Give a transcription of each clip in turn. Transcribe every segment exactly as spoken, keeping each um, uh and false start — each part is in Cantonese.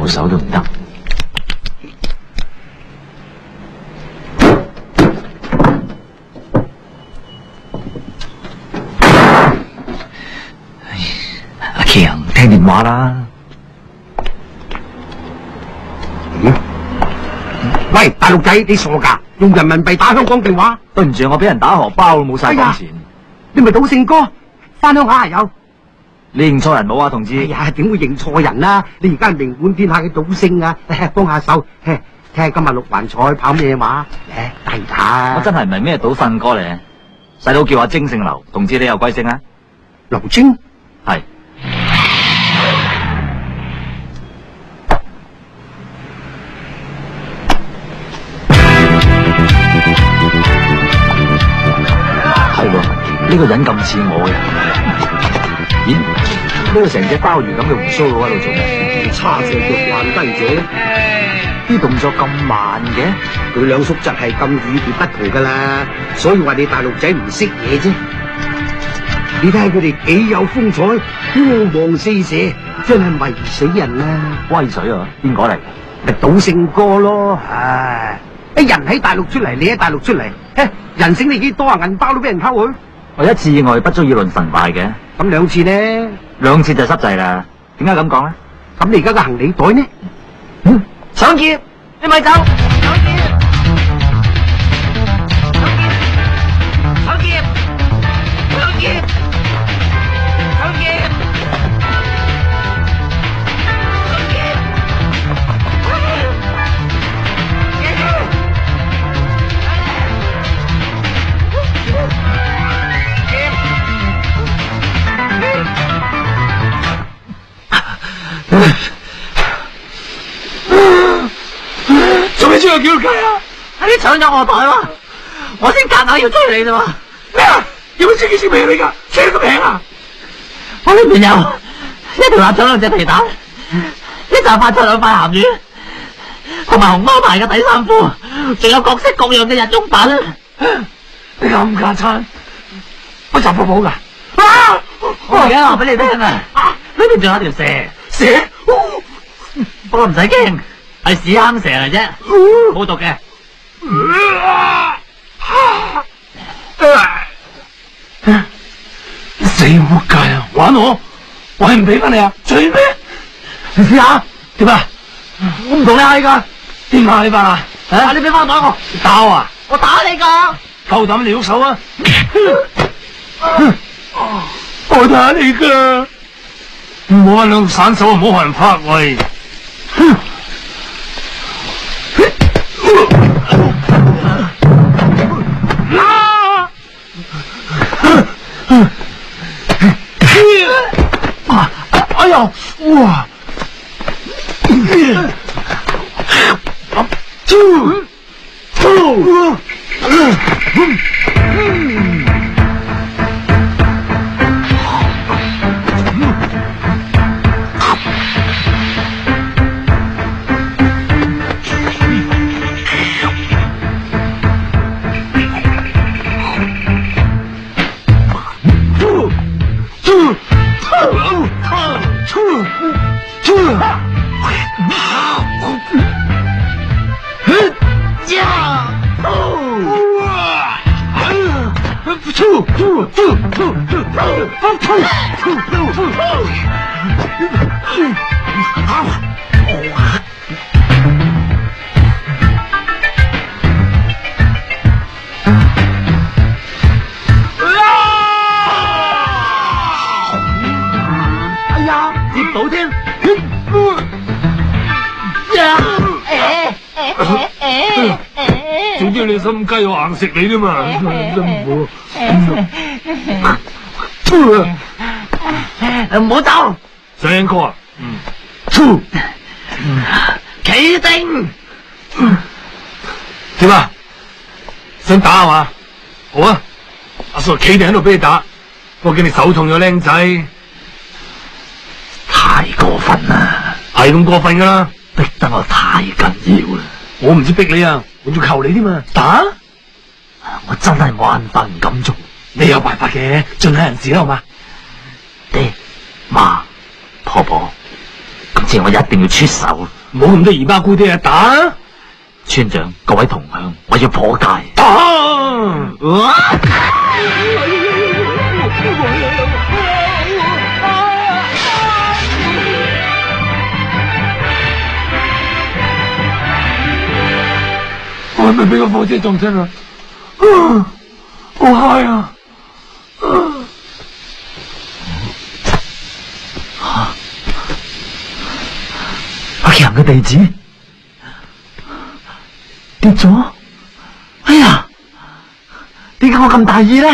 右手都唔得。阿強，聽電話啦。 嗯？喂，大陸仔，你傻噶？用人民幣打香港電話？ 對唔住，我俾人打荷包，冇晒港錢。 你咪賭勝哥，翻鄉下有？ 你認錯人冇啊，同志？ 哎呀，點會認錯人啊？你而家係名滿天下嘅賭聖啊！幫下手，睇下今日六環彩跑咩馬？誒，大打！ 我真係唔係咩賭瞓哥嚟，細佬叫阿精姓劉，同志你又貴姓啊？ 劉精係。係喎，呢個人咁似我嘅。咦？呢個成隻鮑魚咁嘅鬍鬚佬喺度做咩？ 叉隻腳慣低咗， 啲動作咁慢嘅。 佢兩叔侄係咁與別不同噶啦，所以話你大陸仔唔識嘢啫。你睇下佢哋幾有風采，光芒四射，真係迷死人啦！ 威水啊！邊個嚟？ 咪賭聖哥咯，唉！一人喺大陸出嚟，你喺大陸出嚟，人醒你幾多啊？銀包都俾人偷去。 我一次意外不足以論成敗嘅， 咁兩次呢？ 兩次就濕滯啦。點解咁講咧？ 咁你而家個行李袋呢？ 嗯，搶劫！你咪走！搶劫！搶劫！搶劫！搶劫！ 做咩追我叫雞啊？ 你搶咗我袋喎，我先夾硬要追你啫嘛。 咩啊？有冇知幾錢俾你噶？車咁平啊！ 我呢邊有一條臘腸兩隻皮蛋，一紮發菜兩塊鹹魚，同埋熊貓牌嘅底衫褲，仲有各式各樣嘅日用品。 你咁架餐，我雜貨鋪噶。 啊！我而家話俾你聽啊，呢邊仲有一條蛇， 蛇， 不過唔使驚，係屎坑蛇嚟啫，冇毒嘅。 死活計啊！玩我，我係唔俾翻你啊！追咩？你試下點啊？我唔同你嗌噶，點嗌你法啊？啊！你俾翻我打我，打我啊！ 我打你噶， 夠膽你喐手啊！我打你噶，唔好話兩散手，唔好學人拍喂。哎呀，哇！吐吐。總之你心雞我硬食你啫嘛， 唔好走， 上哥啊，嗯， 企定， 點啊？想打係嘛？好啊，阿叔企定喺度俾你打，我見你手痛咗，僆仔， 太過分啦， 係咁過分噶啦， 逼得我太緊要啦。 我唔知逼你啊，我要求你添嘛，打！ 我真係冇辦法唔敢做， 你有辦法嘅，盡下人事啦，好嘛？ 爹、媽、婆婆，咁次我一定要出手。 唔好咁多姨媽姑爹啊！打！ 村長，各位同鄉，我要破戒。 打！我係咪俾個火車撞親啊？好嗨啊！ 阿強嘅地址跌咗，哎呀！點解我咁大意咧？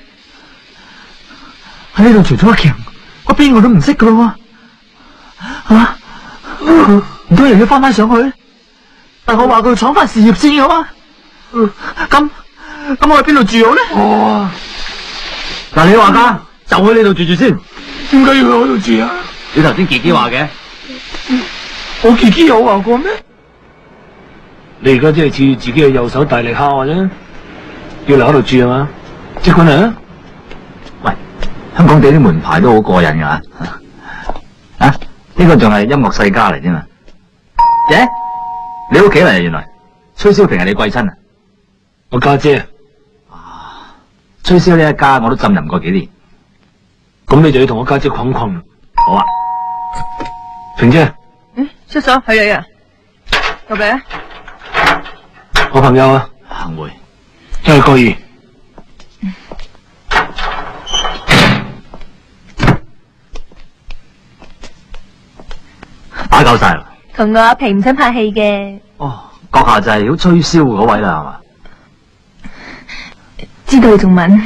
喺呢度除咗阿強，我邊個都唔識噶咯喎！啊，唔通又要翻翻上去？但我話佢闖翻事業線嘅嘛？咁咁我喺邊度住好咧？ 哦， 嗱，你話家就喺呢度住住先。 點解要去嗰度住啊？ 你頭先傑傑話嘅。 我自己有話過咩？你而家即係似自己嘅右手大力敲嘅啫，要留喺度住係嘛？即管嚟啊！ 喂，香港地啲門牌都好過癮噶，啊，呢、這個仲係音樂世家嚟添嘛？姐，你屋企嚟原來崔小平係你貴親啊？ 我家姐，姐啊，崔小呢一家我都浸淫過幾年， 咁你就要同我家姐捆捆。 好啊， 平姐。 嗯，叔叔係你啊，入嚟啊！ 我朋友啊， 行會， 真係過意。 打夠晒啦。 同我阿平唔使拍戲嘅。 哦，閣下就係要吹簫嗰位啦，係嘛？ 知道你仲問？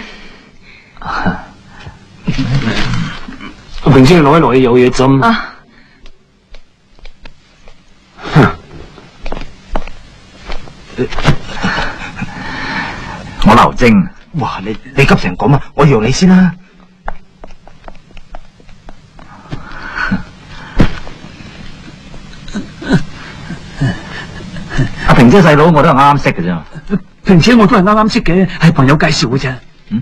平姐，你攞一攞嘢有嘢針。 啊！ 我劉晶，哇！你你急成咁啊！我讓你先啦。阿平姐細佬我都係啱啱識嘅啫。 平姐我都係啱啱識嘅，係朋友介紹嘅啫。嗯，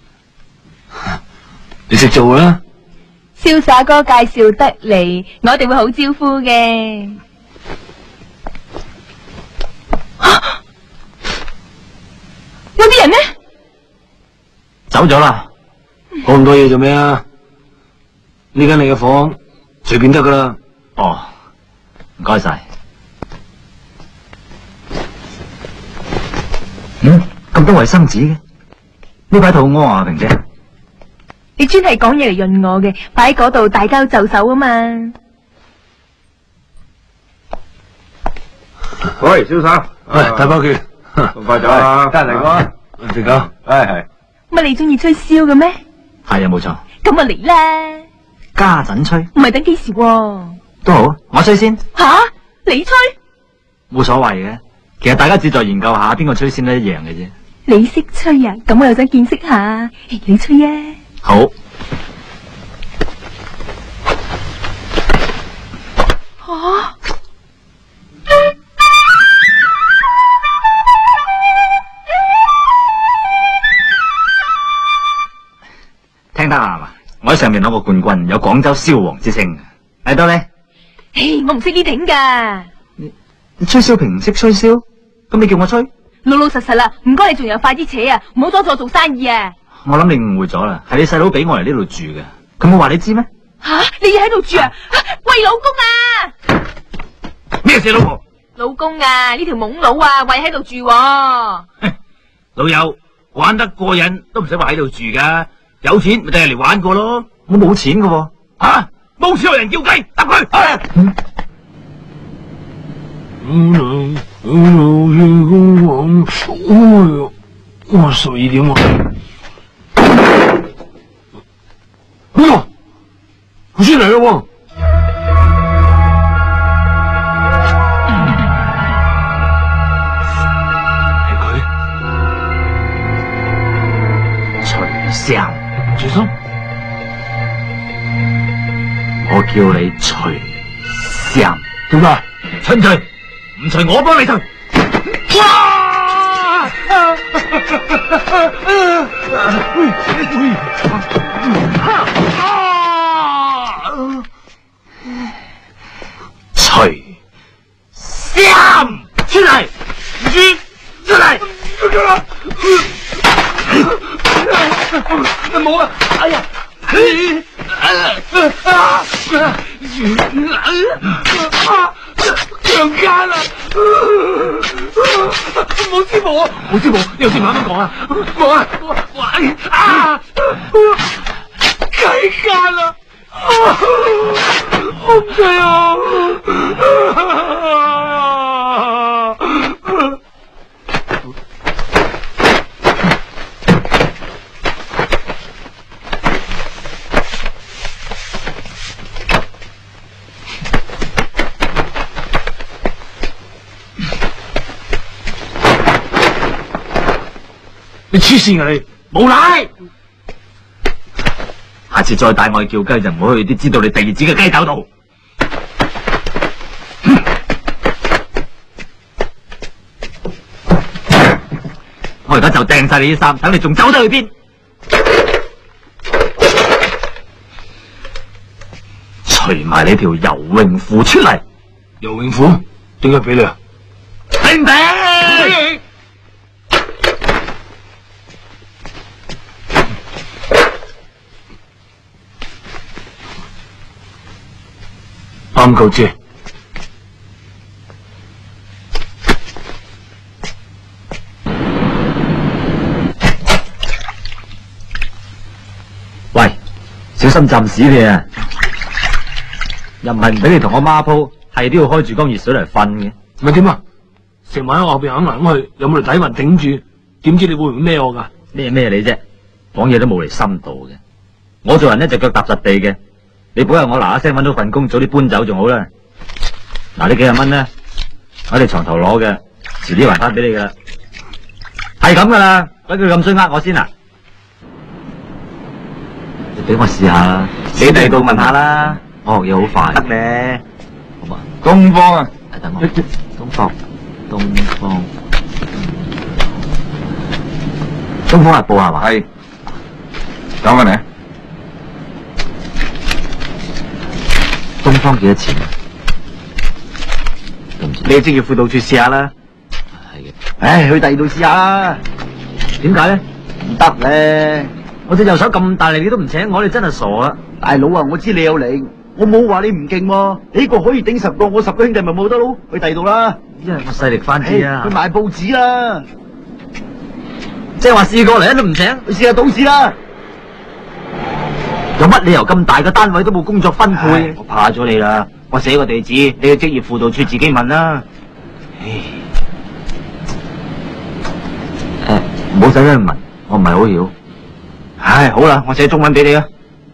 你識做啦。 瀟灑哥介紹得嚟，我哋會好招呼嘅。有啲人呢？ 走咗啦。 講咁多嘢做咩啊？呢間你嘅房隨便得噶啦。 哦，唔該晒。嗯，咁多衛生紙嘅，呢排肚屙啊，平姐。 你專係講嘢嚟潤我嘅，擺喺嗰度大家都就手啊嘛。 喂，蕭生， 喂，大包拳， 咁快走啊！ 得嚟講，食狗，係係。 乜你中意吹簫嘅咩？ 係啊，冇錯。 咁啊嚟啦！ 家陣吹， 唔係等幾時喎？ 都好，我吹先。 吓，你吹？ 冇所謂嘅，其實大家只在研究下邊個吹先都一樣嘅啫。 你識吹啊？咁我又想見識下。你吹啊！ 好。 啊！ 聽得下嘛？我喺上面攞過冠軍，有廣州簫王之稱。嚟到咧， 嘿，我唔識呢挺噶。 你你崔小平唔識吹簫，咁你叫我吹？ 老老實實啦，唔該你仲有快啲扯啊，唔好阻住我做生意啊！ 我諗你誤會咗啦，係你細佬俾我嚟呢度住嘅，佢冇話你知咩？ 吓、啊，你喺度住啊？喂，老公啊！ 咩事，老婆？ 老公啊，呢條懵佬啊，喂喺度住、啊。 老友玩得過癮都唔使話喺度住噶，有錢咪帶嚟玩過咯。 我冇錢噶喎。 啊，冇錢有人叫雞，揼佢。啊嗯嗯嗯，我十一點啊！哎呀，我先嚟咯！係佢， 徐生， 徐生， 我叫你徐生， 點解？ 趁除唔除我幫你除。哇！ 夠啦！冇啊！哎呀！強姦啊！冇師傅，冇師傅，你有事慢慢講啊！冇啊！啊！強姦啊！好醉啊！你黐線啊你！冇賴！ 下次再帶我去叫雞就唔好去啲知道你地址嘅雞竇度。我而家就掟晒你啲衫，等你仲走得去邊？除埋你條游泳褲出嚟！ 游泳褲點解俾你啊？ 俾唔俾？ 啱夠啫。 喂，小心浸屎你啊！又唔係唔俾你同我孖鋪，係都要開住缸熱水嚟瞓嘅。 咪點啊？成晚喺我後邊揞嚟揞去，有冇條底雲頂住？點知你會唔會孭我噶？ 咩咩你啫？講嘢都冇嚟深度嘅。我做人呢隻腳踏實地嘅。你保佑我嗱嗱聲搵到份工，早啲搬走仲好啦。嗱，呢幾廿蚊咧，喺你床頭攞嘅，遲啲還翻俾你噶啦。係咁噶啦，鬼佢咁衰呃我先啊！你俾我試下啦，你第度問下啦。我學嘢好快。得咧，好嘛？東方啊，係等我。東方，東方，東方日報係嘛？係。講緊你。東方幾多錢？你職業輔導處試下啦。係嘅。唉，去第二度試下啦。點解咧？唔得咧！我隻右手咁大力，你都唔請我，你真係傻啊！大佬啊，我知你有力，我冇話你唔勁喎。呢個可以頂十個，我十個兄弟咪冇得咯。去第二度啦。因為我勢力翻啲啊。去賣報紙啦。即係話試過嚟都唔請，去試下賭市啦。有乜理由咁大個單位都冇工作分配？我怕咗你啦，我寫個地址，你去職業輔導處自己問啦。唉，誒，唔好使咁問，我唔係好曉。唉，好啦，我寫中文俾你啊。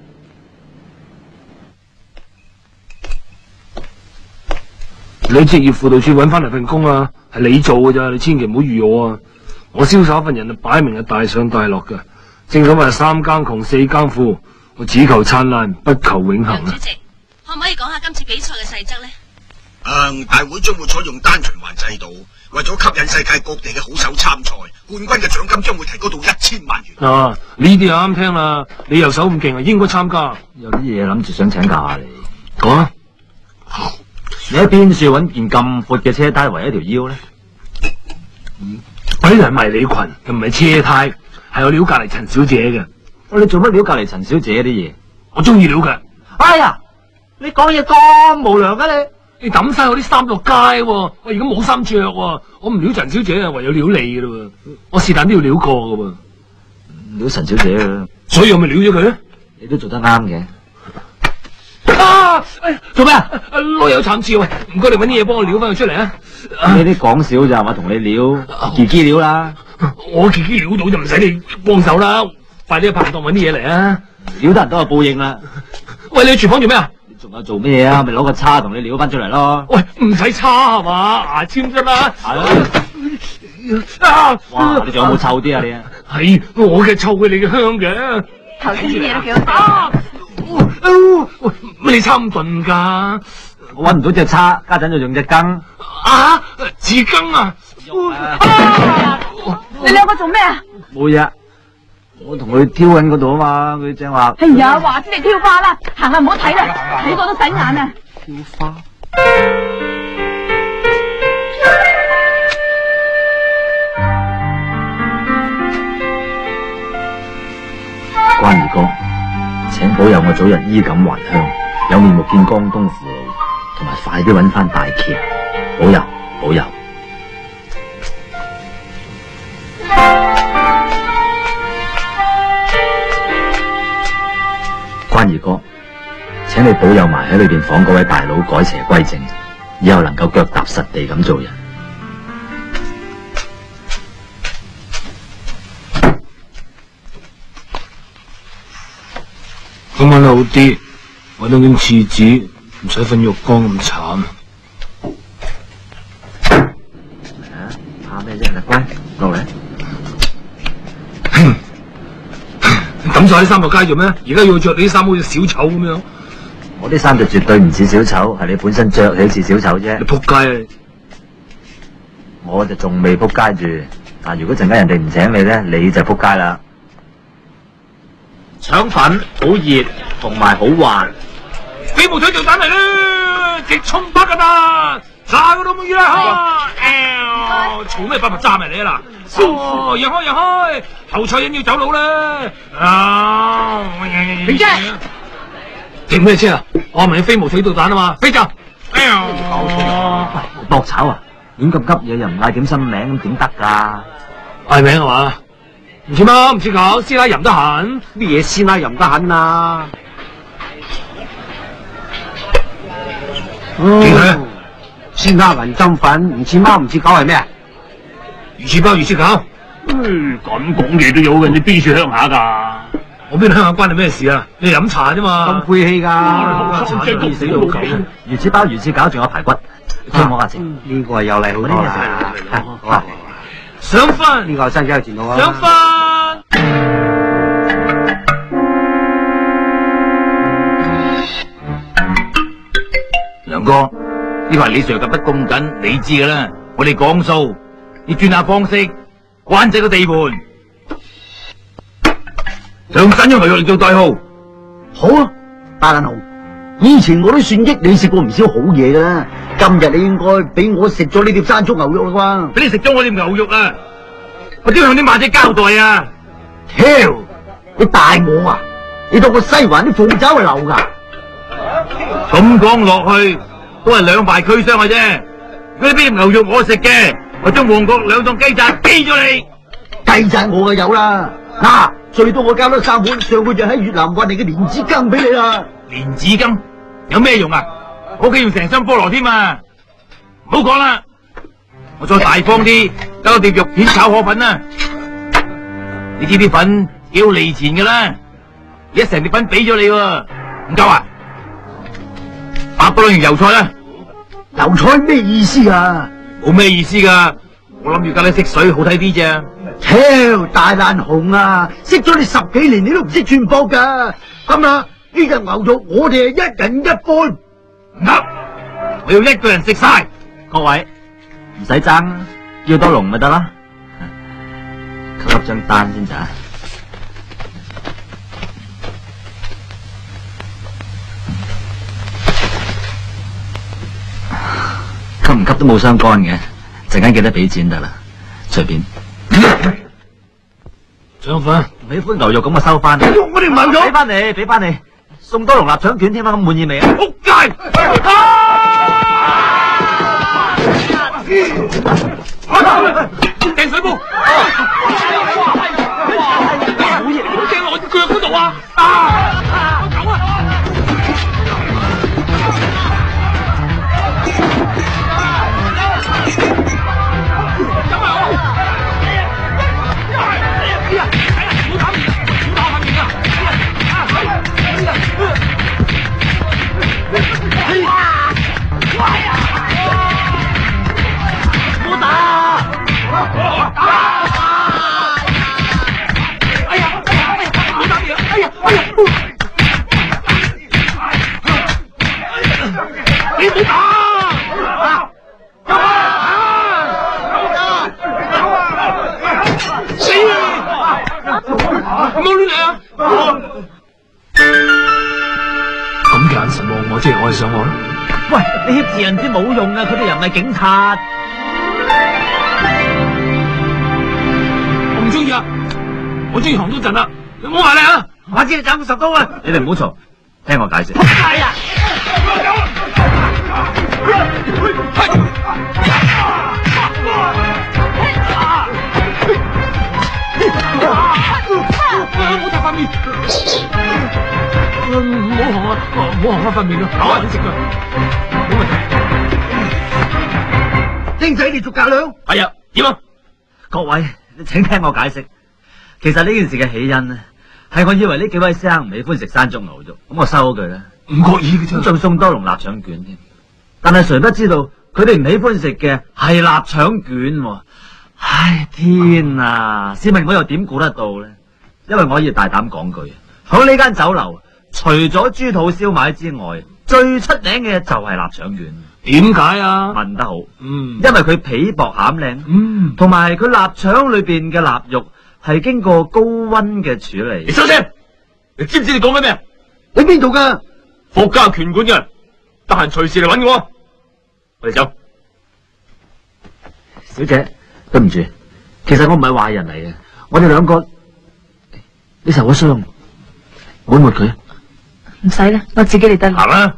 你職業輔導處搵翻嚟份工啊，係你做㗎咋，你千祈唔好預我啊。我銷售一份人啊，擺明係大上大落噶。正所謂三更窮四更富。我只求燦爛，不求永恆啊！ 主席，可唔可以講下今次比賽嘅細則呢？ 嗯，大會將會採用單循環制度，為咗吸引世界各地嘅好手參賽，冠軍嘅獎金將會提高到一千萬元。 啊，呢啲啊啱聽啦！你右手咁勁啊，應該參加。 有啲嘢諗住想請教下你。 講啊！ 你喺邊處揾件咁闊嘅車胎圍一條腰咧？ 我呢度係迷你裙，又唔係車胎，係我撩隔籬陳小姐嘅。 喂，你做乜撩隔籬陳小姐啲嘢？ 我中意撩佢。 哎呀，你講嘢咁無良噶你！ 你抌晒我啲衫落街喎，我而家冇衫着喎，我唔撩陳小姐啊，唯有撩你噶啦。我是但都要撩過噶喎。 撩陳小姐啊！ 所以我咪撩咗佢咧。 你都做得啱嘅。 啊！哎呀，做咩啊？內有慘事喂，唔該你搵啲嘢幫我撩翻佢出嚟啊！ 你啲講少咋嘛？同你撩，自己撩啦。 我自己撩到就唔使你幫手啦。快啲去拍檔搵啲嘢嚟啊！ 撩得人都有報應啦。 喂，你去廚房做咩啊？ 你仲有做咩嘢啊？咪攞個叉同你撩翻出嚟咯。 喂，唔使叉係嘛？牙籤啫嘛。係啊！ 哇！你仲有冇臭啲啊你啊？ 係我嘅臭過你嘅香嘅。 頭先啲嘢都幾好食。 喂，乜你叉咁鈍噶？ 我搵唔到隻叉，家陣就用隻羹。 啊！紙羹啊！ 你兩個做咩啊？ 冇嘢。我同佢挑緊嗰度啊嘛，佢正話。 哎呀，話知你挑花啦，行啦唔好睇啦，睇過都洗眼啊！ 挑花。 關二哥，請保佑我早日衣錦還鄉，有面目見江東父老，同埋快啲搵翻大橋，保佑保佑。關二哥，請你保佑埋喺裏邊房嗰位大佬改邪歸正，以後能夠腳踏實地咁做人。 今晚好啲，搵到件廁紙，唔使瞓浴缸咁慘。 怕咩啫？乖，落嚟。 你抌晒啲衫落街做咩？而家要着你啲衫好似小丑咁樣。 我啲衫就絕對唔似小丑，係你本身着起似小丑啫。 你仆街啊！ 我就仲未仆街住，但如果陣間人哋唔請你咧，你就仆街啦。腸粉好熱，同埋好滑。 飛毛腿就蛋嚟啦，直衝北噶啦，炸個都冇嘢啦。嘈咩？把物炸埋你啊嗱！哦，讓開讓開，後菜人要走佬啦。啊！ 停車！ 停咩車啊？我問你飛毛腿到蛋啊嘛，飛就。哎呀！ 搏炒啊！亂咁急嘢又唔嗌點新名，咁點得噶？ 嗌名係嘛？唔似貓，唔似狗，師奶淫得很。 咩嘢師奶淫得很啊？ 點解？ 鮮蝦雲針粉，唔似貓唔似狗係咩啊？ 魚翅包魚翅狗。 咁講嘢都有嘅，你邊處鄉下㗎？ 我邊度鄉下關你咩事啊？你飲茶啫嘛。 咁晦氣㗎！ 熱死老狗。 魚翅包魚翅餃仲有排骨，聽我下先。 呢個係有禮好多啦。好啊， 上分。 呢個新嘅前路啊。 上分。 梁哥，呢排李 Sir 夾得咁緊，你知㗎啦。我哋講數，要轉下方式，關仔個地盤。上山用牛肉嚟做代號。 好啊，大銀雄，以前我都算益你食過唔少好嘢㗎啦，今日你應該俾我食咗呢碟山竹牛肉啦啩？ 俾你食咗我碟牛肉啊！我點向啲馬仔交代啊？ 挑，你大我啊！你當個西環啲鳳爪係流噶？ 咁講落去都係兩敗俱傷嘅啫。如果你俾碟牛肉我食嘅，我將旺角兩檔雞雜寄咗你。 雞雜我就有啦，嗱，最多我交多三碗上個月喺越南運嚟嘅蓮子羹俾你啦。 蓮子羹有咩用啊？我屋企用成箱菠蘿添啊！唔好講啦，我再大方啲，交碟肉片炒河粉啦。你知啲粉幾好利錢噶啦，你一成碟粉俾咗你喎，唔夠啊？百多兩油菜啦。 油菜咩意思啊？ 冇咩意思噶，我諗住加啲色水好睇啲啫。 超大爛紅啊！識咗你十幾年，你都唔識轉博噶。咁啊，呢隻牛肉我哋係一人一半。 唔得，我要一個人食晒。 各位唔使爭，要多籠咪得啦。吸粒張單先咋？吸唔吸都冇相干嘅，陣間記得俾錢得啦，隨便。 腸粉， 唔喜歡牛肉咁啊，收翻。 我哋牛肉， 俾翻你，俾翻你，送多籠臘腸卷添啊，咁滿意未啊？ 仆街！掟水煲，冇嘢，唔好掟落我隻腳嗰度啊！啊！狗啊！你唔好打！救啊！死啊！唔好亂嚟啊！ 咁嘅眼神望我，即係愛上我啦。 喂，你挾持人質冇用啊，佢哋又唔係警察。 我唔中意啊！我中意行多陣啦，你唔好埋嚟啊！ 我知你斬過十刀啊！你哋唔好嘈，聽我解釋。 係啊！ 唔好打塊面，唔好紅啊！唔好紅翻塊面啊！好揾食噶，冇問題。 英仔，你做架梁？ 係啊，點啊？ 各位，請聽我解釋。其實呢件事嘅起因呢，係我以為呢幾位師兄唔喜歡食山竹牛肉，咁我收咗佢啦。 唔覺意嘅啫， 仲送多籠臘腸卷添。但係誰不知道佢哋唔喜歡食嘅係臘腸卷喎。唉，天啊！試問我又點估得到呢？因為我可以大膽講句，響呢間酒樓，除咗豬肚燒賣之外，最出名嘅就係臘腸卷。 點解啊？ 問得好， 嗯， 因為佢皮薄餡靚， 嗯， 同埋佢臘腸裏邊嘅臘肉係經過高溫嘅處理。 你收聲！你知唔知你講緊咩？ 喺邊度噶？ 霍家拳館嘅人，得閒隨時嚟搵我。我哋走。 小姐，對唔住，其實我唔係壞人嚟嘅，我哋兩個，你受咗傷，我抹佢。 唔使啦，我自己嚟得。 行啦。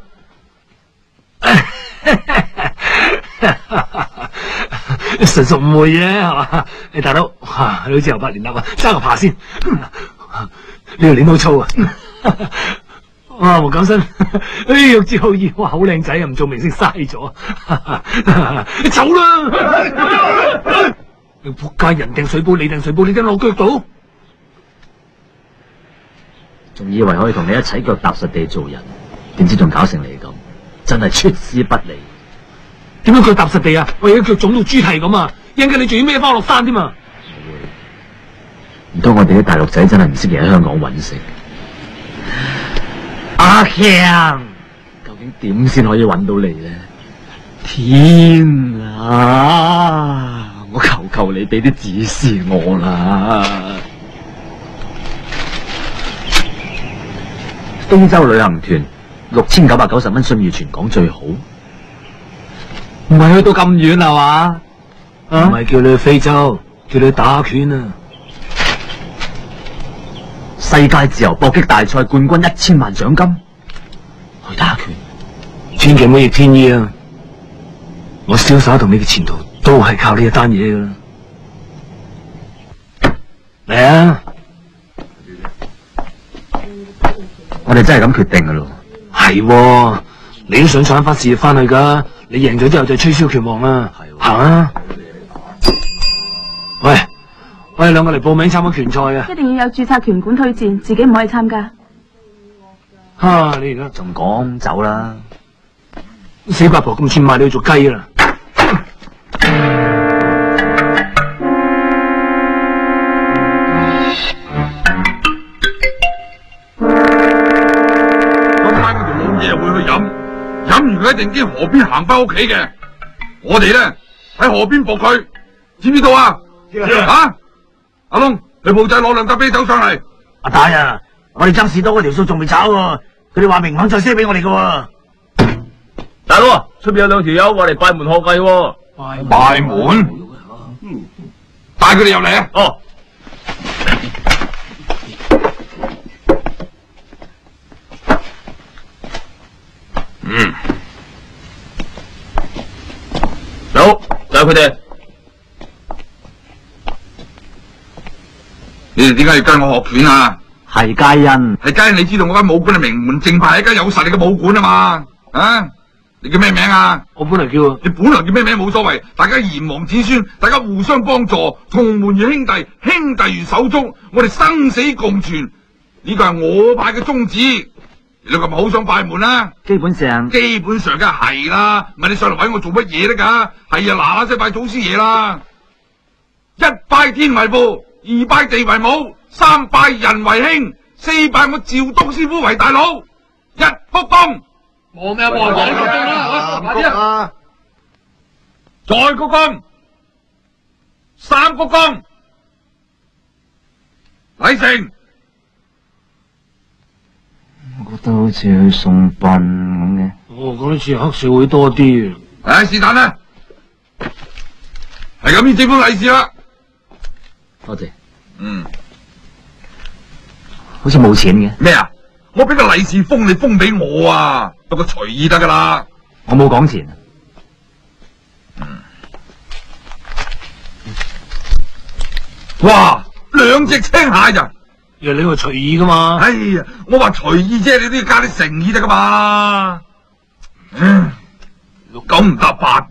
純屬誤會啫，係嘛？你大佬，哇，你好似又八年粒啊！揸個扒先，呢條鏈好粗啊！哇，黃錦生，哎，玉枝好意，哇，好靚仔啊！唔做明星嘥咗，你走啦！你仆街，人掟水煲，你掟水煲，你掟落腳度， 仲以為可以同你一齊腳踏實地做人，點知仲搞成你咁，真係出師不利。 點解腳踏實地啊？我而家腳腫到豬蹄咁啊！一陣間你仲要孭翻落山添啊！ 唔通我哋啲大陸仔真係唔識嘢喺香港揾食？阿強，究竟點先可以揾到你呢？天啊！我求求你俾啲指示我啦！非洲旅行團六千九百九十蚊，信譽全港最好。唔係去到咁遠係嘛？ 唔係叫你去非洲，叫你去打拳啊！ 世界自由搏擊大賽冠軍一千萬獎金，去打拳， 千祈唔好逆天意啊！我瀟灑同你嘅前途都係靠呢一單嘢噶啦。嚟啊！ 我哋真係咁決定噶咯。 係，你都想搶翻事業翻去噶。你贏咗之後就吹簫拳王啦，行啊！喂，我哋兩個嚟報名參加拳賽啊！ 一定要有註冊拳館推薦，自己唔可以參加。 哈！你而家仲講走啦？ 死八婆咁錢買你去做雞啦！ 今晚嗰條老嘢會去飲。飲完佢一定經河邊行翻屋企嘅，我哋咧喺河邊搏佢，知唔知道啊？啊！阿龍，去鋪仔攞兩打啤酒上嚟。 阿大啊，我哋爭士多嗰條數仲未炒喎，佢哋話明肯再賒俾我哋嘅。 大佬啊，出邊有兩條友話嚟拜門學藝喎。 拜拜門？嗯，帶佢哋入嚟啊！ 哦。嗯，有就係佢哋。 你哋點解要跟我學拳啊？ 係皆因， 係皆因你知道我間武館係名門正派，一間有實力嘅武館啊嘛。啊，你叫咩名啊？ 我本來叫你本來叫咩名冇所謂，大家炎黃子孫，大家互相幫助，同門如兄弟，兄弟如手足，我哋生死共存。呢個係我派嘅宗旨。你兩個咪好想拜門啦？ 基本上基本上梗係啦，唔係你上嚟搵我做乜嘢得噶？係啊，嗱嗱聲拜祖師爺啦！一拜天為父，二拜地為母，三拜人為兄，四拜我趙東師傅為大佬，一鞠躬。 冇咩冇人鞠躬啦，快啲啊！ 再鞠躬，三鞠躬，禮成。 我覺得好似去送殯咁嘅。 我覺得似黑社會多啲。 唉，是但啦，係咁呢，這封利是啦。 多謝。 嗯， 好似冇錢嘅。 咩啊？我俾個利是封你封俾我啊，不過隨意得噶啦。 我冇講錢。 嗯。哇，兩隻青蟹咋？ 你話隨意噶嘛？ 哎呀，我話隨意啫，你都要加啲誠意得噶嘛。嗯，咁唔搭八。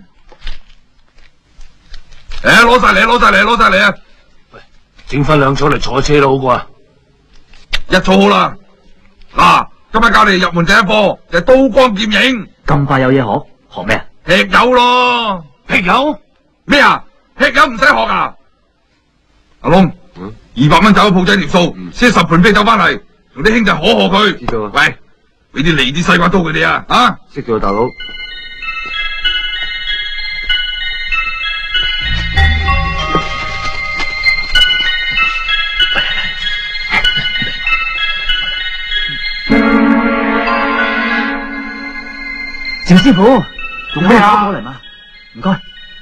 誒，攞晒嚟，攞晒嚟，攞晒嚟啊！ 喂，整翻兩組嚟坐車咯，好過啊！ 一組好啦。嗱，今日教你入門第一課就係刀光劍影。 咁快有嘢學？學咩啊？ 劈友咯。 劈友？咩啊？劈友唔使學啊！阿龍，嗯，二百蚊找咗鋪仔條數，先十盤啤酒翻嚟，同啲兄弟可賀佢。知道啊。喂，俾啲利啲西瓜刀佢哋啊！啊， 識咗大佬。趙師傅，做咩啊？過嚟嘛，唔該。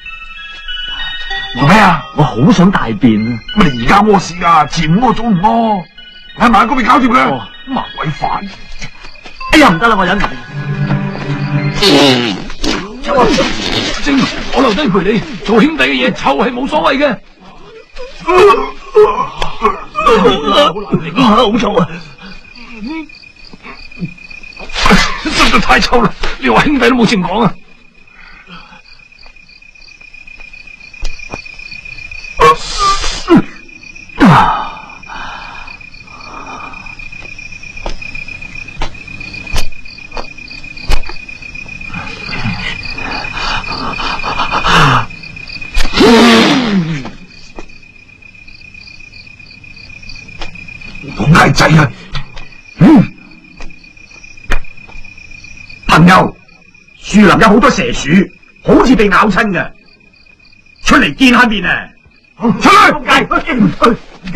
做咩啊？ 我好想大便啊！ 乜你而家屙屎啊？前唔屙，早唔屙，喺埋嗰邊搞掂佢。麻鬼煩！ 哎呀，唔得啦，我忍唔住。 正，我留低陪你做兄弟嘅嘢，臭係冇所謂嘅。好難頂啊！好臭啊！實在太臭啦！你話兄弟都冇情講啊！ 咁大劑啊！嗯。朋友，樹林有好多蛇鼠，好似被咬親嘅，出嚟見下面啊！出嚟！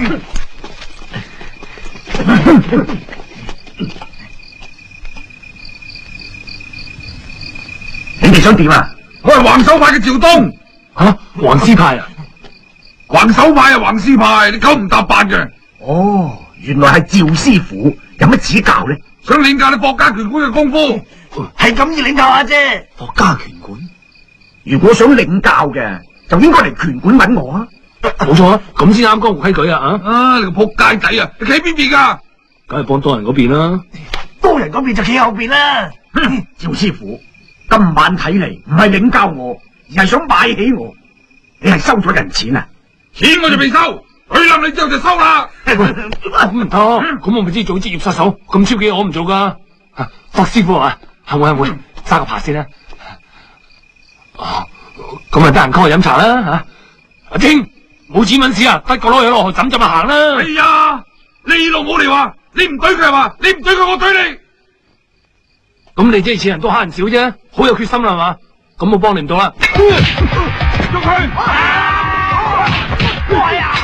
你哋想點啊？我係橫手派嘅趙東。 吓、啊，橫師派啊？ 橫手派啊，橫師派，你九唔搭八嘅。 哦，原來係趙師傅，有乜指教咧？ 想領教你霍家拳館嘅功夫。 係咁要領教下啫。 霍家拳館， 如果想領教嘅，就應該嚟拳館揾我啊！ 冇錯啊，咁先啱江湖規矩啊！啊， 啊，你個仆街仔啊！你企喺邊邊噶？ 梗係幫多人嗰邊啦。 多人嗰邊就企後邊啦。哼，趙師傅，今晚睇嚟唔係領教我，而係想買起我。你係收咗人錢啊？ 錢我就未收，佢冧你之後就收啦。 咁唔得，咁我咪知做職業殺手，咁超嘅我唔做噶。霍師傅啊！係會係會揸個扒先啦。哦，咁啊得閒 call 我飲茶啦吓。阿丁，冇錢搵事啊，得個攞嘢落去枕枕就行啦。 哎呀，你老母嚟話，你唔懟佢係嘛？你唔懟佢，我懟你。 咁你即係錢人多蝦人少啫，好有決心啦係嘛？咁我幫你唔到啦。 喐佢！ 喂呀！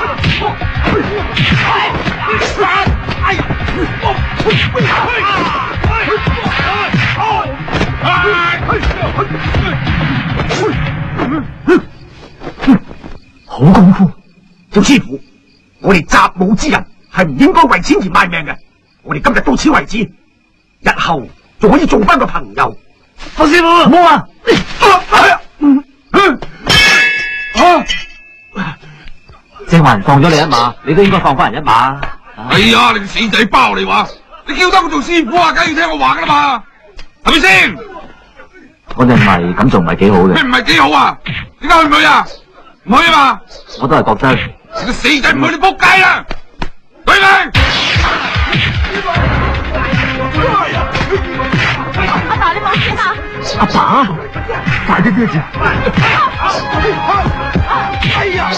好功夫，趙師傅，我哋習武之人係唔應該為錢而賣命嘅。我哋今日到此為止，日後仲可以做翻個朋友。霍師傅，唔好啊！ 正話人放咗你一馬，你都應該放翻人一馬。 哎呀，你個死仔包你話，你叫得我做師傅啊，梗係要聽我話噶啦嘛，係咪先？ 我哋唔係咁做唔係幾好嘅。 咩唔係幾好啊？點解去唔去啊？唔去啊嘛？ 我都係覺得你個死仔唔去你仆街啦！對你！ 阿爸，你冇錢啊？ 阿爸，快啲啲住！哎呀！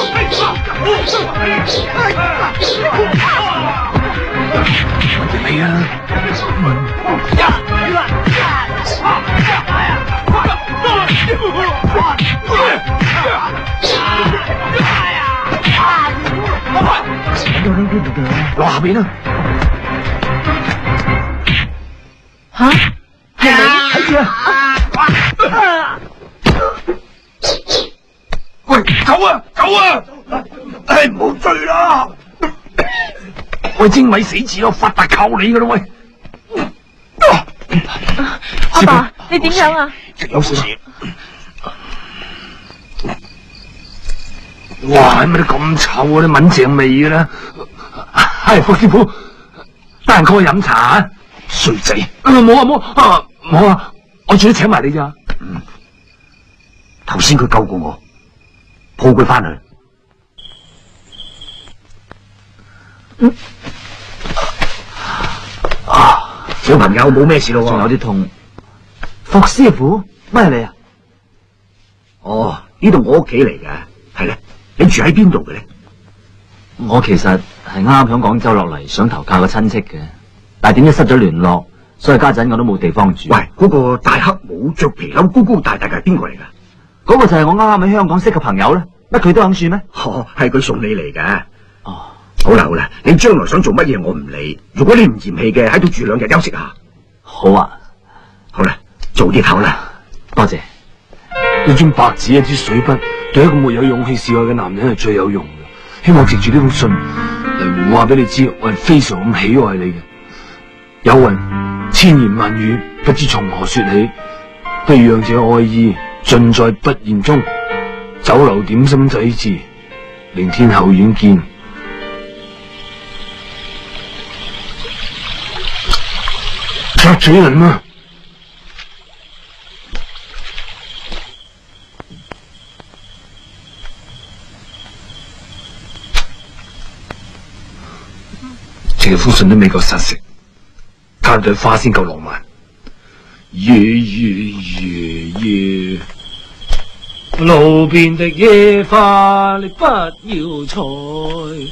你啊！落下邊啊！ 吓，係你睇住啊！ 喂，走啊，走啊！ 唉，唔好追啦！ 喂，精米死字咯，發達靠你噶啦喂！ 阿爸，你點樣啊？ 有事。哇，乜你咁臭啊？你聞正味嘅啦。係霍師傅，得閒 call 我飲茶啊！衰仔，冇啊冇啊冇啊，我最多請埋你咋。 嗯，頭先佢救過我，抱佢翻去。嗯，啊，小朋友冇咩事咯， 仲有啲痛。霍師傅，乜你啊？ 哦，呢度我屋企嚟嘅，係咧。你住喺邊度嘅咧？ 我其實係啱啱響廣州落嚟，想投靠個親戚嘅，但係點知失咗聯絡，所以家陣我都冇地方住。 喂，嗰、那個大黑帽、着皮褸、高高大大嘅係邊個嚟噶？ 嗰個就係我啱啱喺香港識嘅朋友啦。乜佢都肯住咩？ 哦，係佢送你嚟嘅。 哦， 好啦好啦，你將來想做乜嘢我唔理，如果你唔嫌棄嘅，喺度住兩日休息下。 好啊， 好啦，早啲唞啦。 多謝。 一張白紙，一支水筆，對一個沒有勇氣示愛嘅男人係最有用嘅。希望藉住呢封信嚟話俾你知，我係非常咁喜愛你嘅。有云千言萬語不知從何說起，不如讓這愛意盡在不言中。酒樓點心仔字，明天後院見。插嘴人啊！這封信都未夠實食，加對花先夠浪漫。夜夜夜夜，路邊的野花你不要採。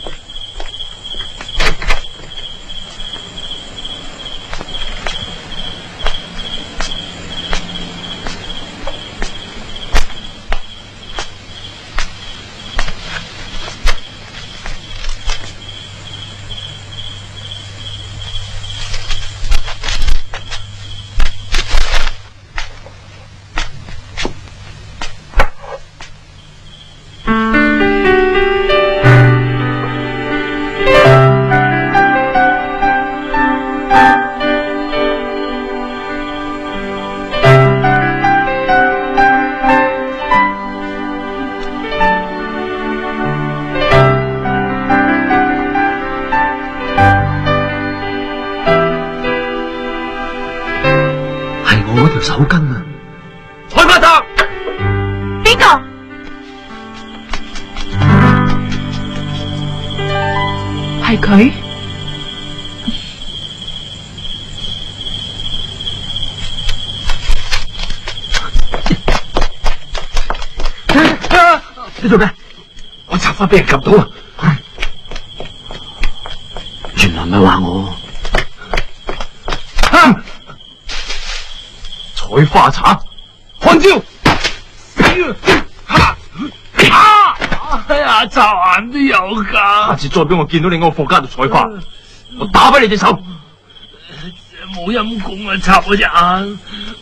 手巾啊！ 蔡發達， 邊個？係佢？ 你做咩？我插花俾人夾到啊！ 原來咪話我。 採花茶，看招！啊！哎呀，插眼都有噶！下次再俾我見到你喺我貨家度採花，我打跛你隻手！冇陰功啊，插我隻眼！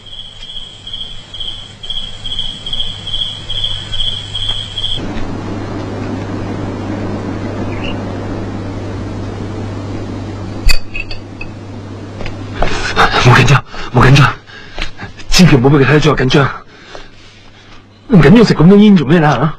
冇緊張，冇緊張。千祈唔好俾佢睇得出我緊張，唔緊張食咁多煙做咩啦？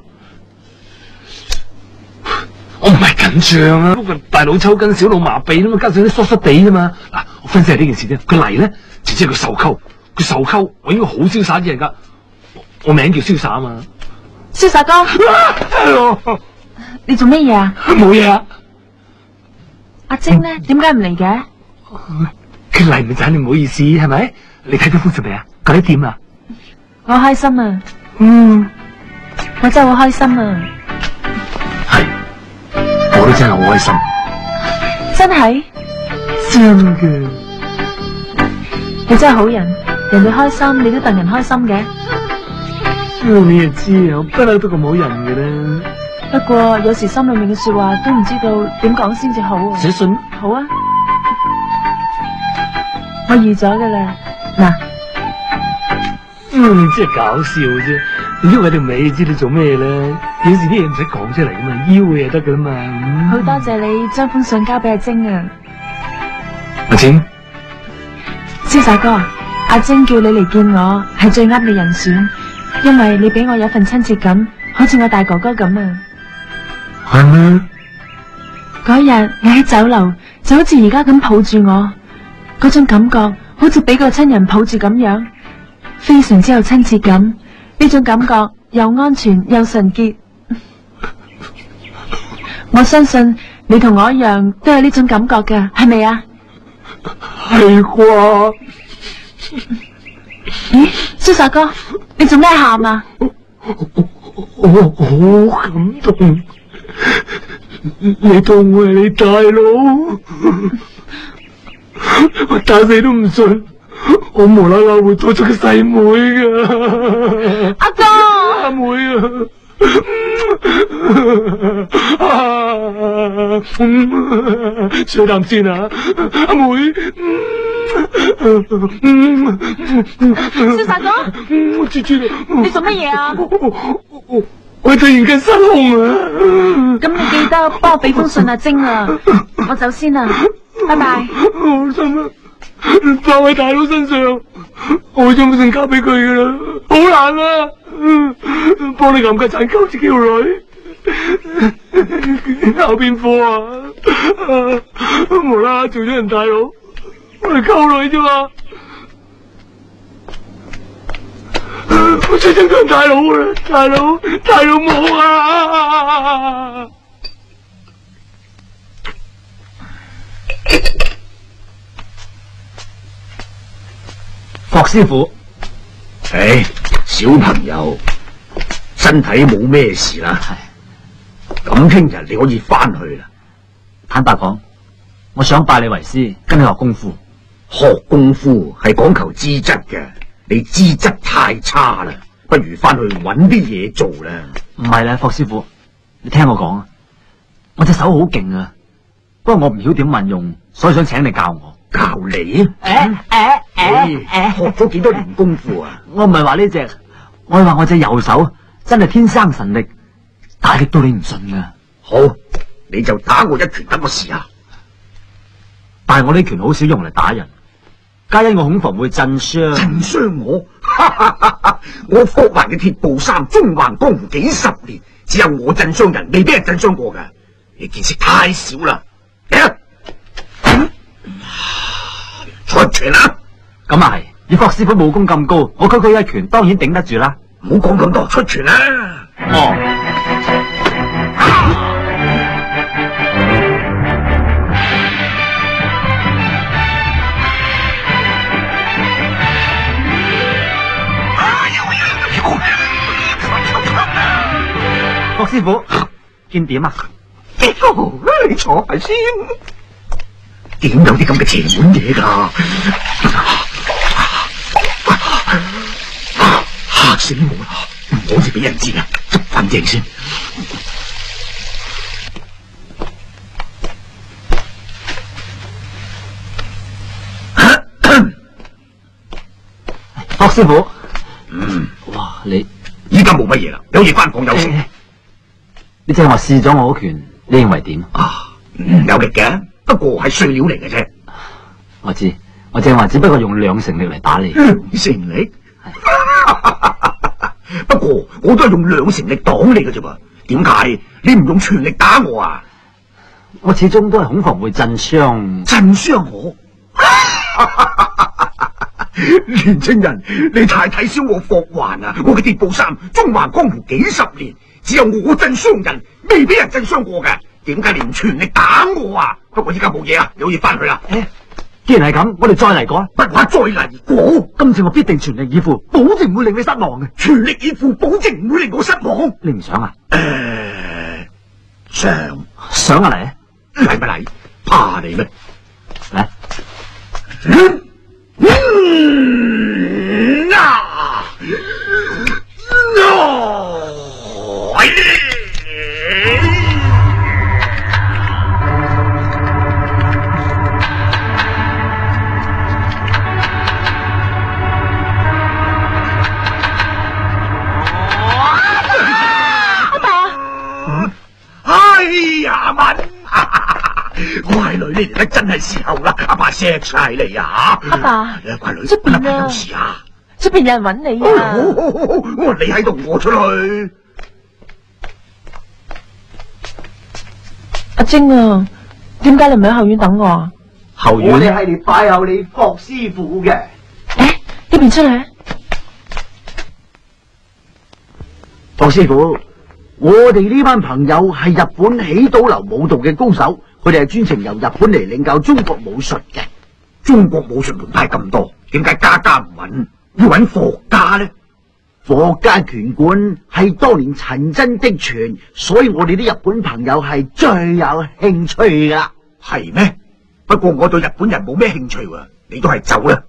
我唔係緊張啊，不過大腦抽筋，小腦麻痹啦嘛，加上啲疏疏地啫嘛。嗱，我分析下呢件事啫。佢嚟咧，直接係佢受溝，佢受溝，我應該好瀟灑啲人噶。我名叫瀟灑啊嘛。 瀟灑哥，你做咩嘢啊？ 冇嘢啊。 阿晶呢？點解唔嚟嘅？ 佢嚟咪就係你唔好意思，係咪？你睇咗封信未啊？覺得點啊？ 我開心啊！ 嗯， 我真係好開心啊！ 係，我都真係好開心。 真係？ 真嘅。 你真係好人，人哋開心，你都戥人開心嘅。 你又知啊，我不嬲都咁好人嘅啦。 不過有時心裏面嘅說話都唔知道點講先至好啊。 寫信？ 好啊，我預咗噶啦。嗱， 嗯，真係搞笑啫！你喐喺條尾，知你做咩咧？ 有時啲嘢唔使講出嚟噶嘛，要嘅就得噶啦嘛。嗯、 好多謝你將封信交俾阿晶啊！ 阿晶， 瀟灑哥，阿晶叫你嚟見我係最啱嘅人選，因為你俾我有份親切感，好似我大哥哥咁啊。 係咩？ 嗰日你喺酒樓就好似而家咁抱住我，嗰種感覺好似俾個親人抱住咁樣，非常之有親切感。呢種感覺又安全又純潔。我相信你同我一樣都有呢種感覺噶，係咪啊？ 係啩？ 咦，瀟灑哥，你做咩喊啊？ 我好感動，你當我係你大佬，我打死都唔信，我無啦啦會多咗個細妹噶。 阿哥， 阿妹啊！啊，水啖先啊，阿妹。 瀟灑哥， 我知知啦。 你做乜嘢啊？ 我我突然間失控啊！ 咁你記得幫我俾封信阿晶啊，我走先啦，拜拜。 好心啊，放喺大佬身上，我將封信交俾佢噶啦，好難啊！幫你撳個鏟溝自己條女，考邊科啊？無啦啦做咗人大佬，我嚟溝女啫嘛！我最憎做人大佬啦，大佬大佬冇啊！ 霍師傅， 唉，小朋友身體冇咩事啦，咁聽日你可以翻去啦。 坦白講，我想拜你為師，跟你學功夫。 學功夫係講求資質嘅，你資質太差啦，不如翻去搵啲嘢做啦。 唔係啦，霍師傅，你聽我講啊，我隻手好勁啊，不過我唔曉點運用，所以想請你教我。 教你？誒誒誒誒， 學咗幾多年功夫啊？ 我唔係話呢隻，我係話我隻右手真係天生神力，大力到你唔信噶。 好，你就打我一拳，等我試下。 但係我呢拳好少用嚟打人，皆因我恐防會震傷。 震傷我？我霍環嘅鐵布衫縱橫江湖幾十年，只有我震傷人，未俾人震傷過噶。你見識太少啦！嚟啊！出拳啦！ 咁啊係，以霍師傅武功咁高，我區區一拳當然頂得住啦。 唔好講咁多，出拳啦！ 哦。霍師傅，見點啊？ 你坐下先。點有啲咁嘅邪門嘢噶？嚇死我啦！唔好似俾人知啊，執翻正先。 霍師傅， 嗯， 哇，你依家冇乜嘢啦，有嘢翻房休息。 你正話試咗我嗰拳，你認為點啊？嗯，有力嘅。不過係碎料嚟嘅啫， 我知，我正話只不過用兩成力嚟打你。 兩成力？不過我都係用兩成力擋你嘅啫噃，點解你唔用全力打我啊？ 我始終都係恐防會震傷。 震傷我？年青人，你太睇小我霍環啊！我嘅鐵布衫縱橫江湖幾十年，只有我震傷人，未俾人震傷過嘅。點解你唔全力打我啊？不過依家冇嘢啊，你可以翻去啦。 誒，既然係咁，我哋再嚟過。 不話再嚟過， 今次我必定全力以赴，保證唔會令你失望嘅。 全力以赴，保證唔會令我失望。 你唔想啊？ 誒、呃，想想啊嚟， 嚟唔嚟？怕你咩？ 嚟。 嗯嗯啊哦哎阿爸， 乖女，你嚟得真係時候啦，阿爸錫晒你啊！ 阿爸， 乖女， 出邊啊阿爸有事啊！ 出邊有人揾你啊！ 好好好好，我你喺度，我出去。 阿晶啊，點解你唔喺後院等我啊？ 後院我哋係嚟拜候你霍師傅嘅。 誒，呢邊出嚟。 霍師傅，我哋呢班朋友係日本起島流武道嘅高手，佢哋係專程由日本嚟領教中國武術嘅。 中國武術門派咁多，點解家家唔揾，要揾霍家呢？ 霍家拳館係當年陳真的傳，所以我哋啲日本朋友係最有興趣噶。 係咩？不過我對日本人冇咩興趣喎，你都係走啦。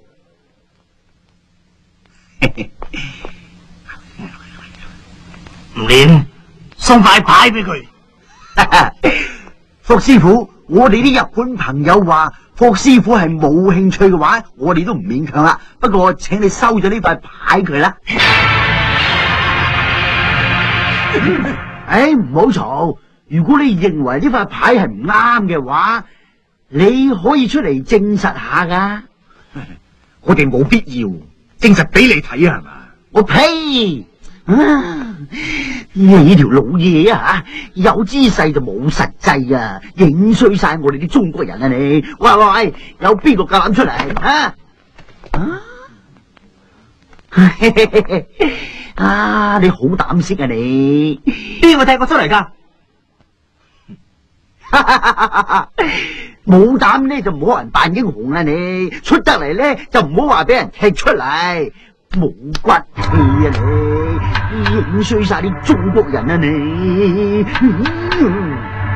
唔練，送塊牌俾佢。 霍師傅，我哋啲日本朋友話霍師傅係冇興趣嘅話，我哋都唔勉強啦。不過請你收咗呢塊牌佢啦。唉，唔好嘈。如果你認為呢塊牌係唔啱嘅話，你可以出嚟證實下噶。 我哋冇必要證實俾你睇啊，係嘛？ 我呸！啊，你條老嘢啊，有姿勢就冇實際啊，影衰晒我哋啲中國人啊你！喂喂喂，有邊個夠膽出嚟啊？啊！啊，你好膽識啊你！ 邊個踢我出嚟噶？ 冇膽咧就唔好人扮英雄啊你！出得嚟咧就唔好話俾人踢出嚟。冇骨氣啊你，影衰晒啲中國人啊你！嗯、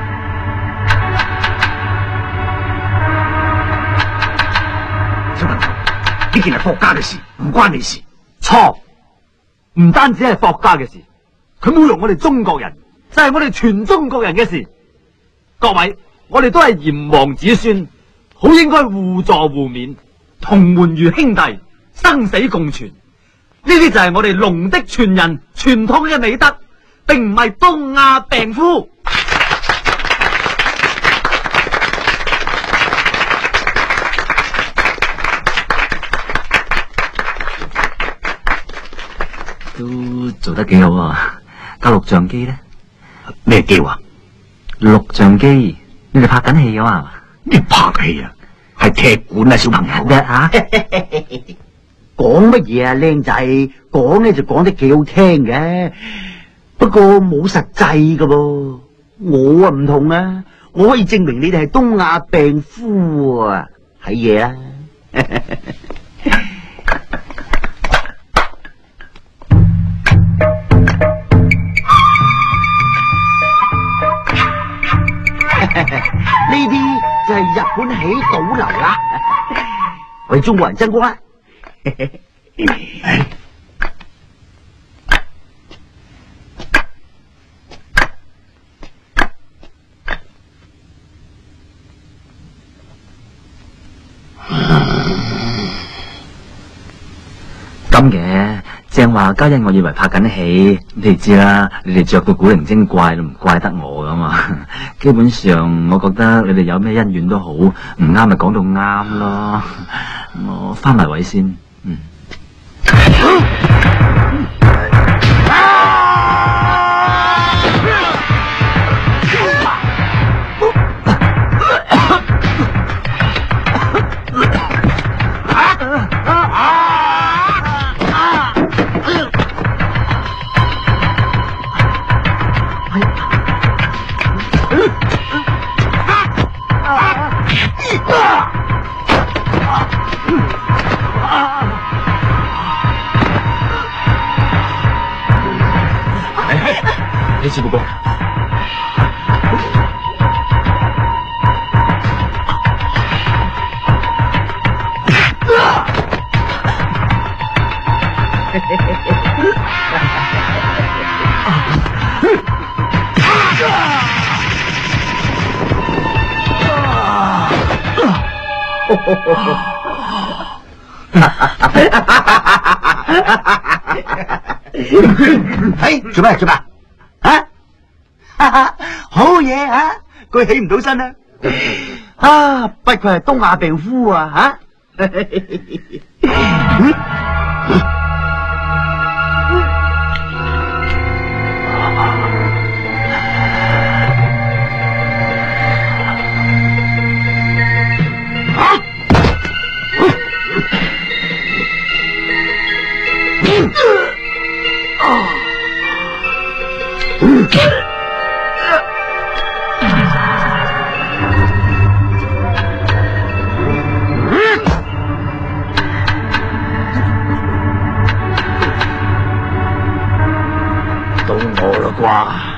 小朋友，呢件係霍家嘅事，唔關你事。 錯，唔單止係霍家嘅事，佢侮辱我哋中國人，就係我哋全中國人嘅事。各位，我哋都係炎黃子孫，好應該互助互勉，同門如兄弟，生死共存。呢啲就係我哋龍的傳人傳統嘅美德，並唔係東亞病夫。 都做得幾好啊！架錄像機咧？ 咩機啊？ 錄像機，你哋拍緊戲啊嘛？ 你拍戲啊？係踢館啊，小朋友嘅吓。 講乜嘢啊，靚仔？講咧就講得幾好聽嘅，不過冇實際噶噃。我啊唔同啊，我可以證明你哋係東亞病夫啊！睇嘢啊！呢啲就係日本起島流啦，為中國人爭光啦！ 咁嘅，正話家欣，我以為拍緊戲，你哋知啦，你哋着到古靈精怪，都唔怪得我噶嘛。基本上，我覺得你哋有咩恩怨都好，唔啱咪講到啱咯。我翻埋位先，嗯。你知不過， 哎，做咩做咩？啊！好嘢啊！佢起唔到身啊！ 啊，不愧係東亞病夫啊！吓、到我啦啩！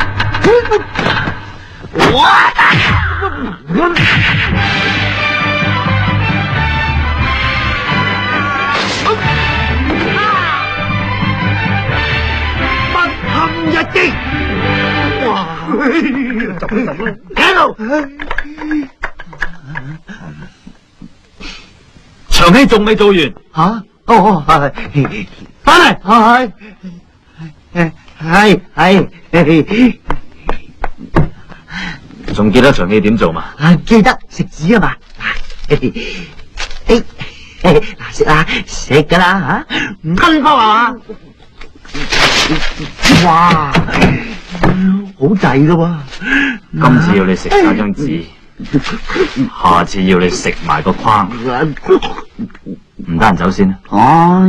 不堪一擊！哇！就咁啦，喺度。 長希仲未做完， 吓、啊？哦，係，翻嚟，係，係，係，係， 仲記得長希點做嘛？ 啊，記得食紙啊嘛，誒，嗱食啦，食噶啦吓，唔吞包啊嘛，哇，好滯噶喎， 今次要你食晒張紙，下次要你食埋個框，唔得閒走先啦。 唉，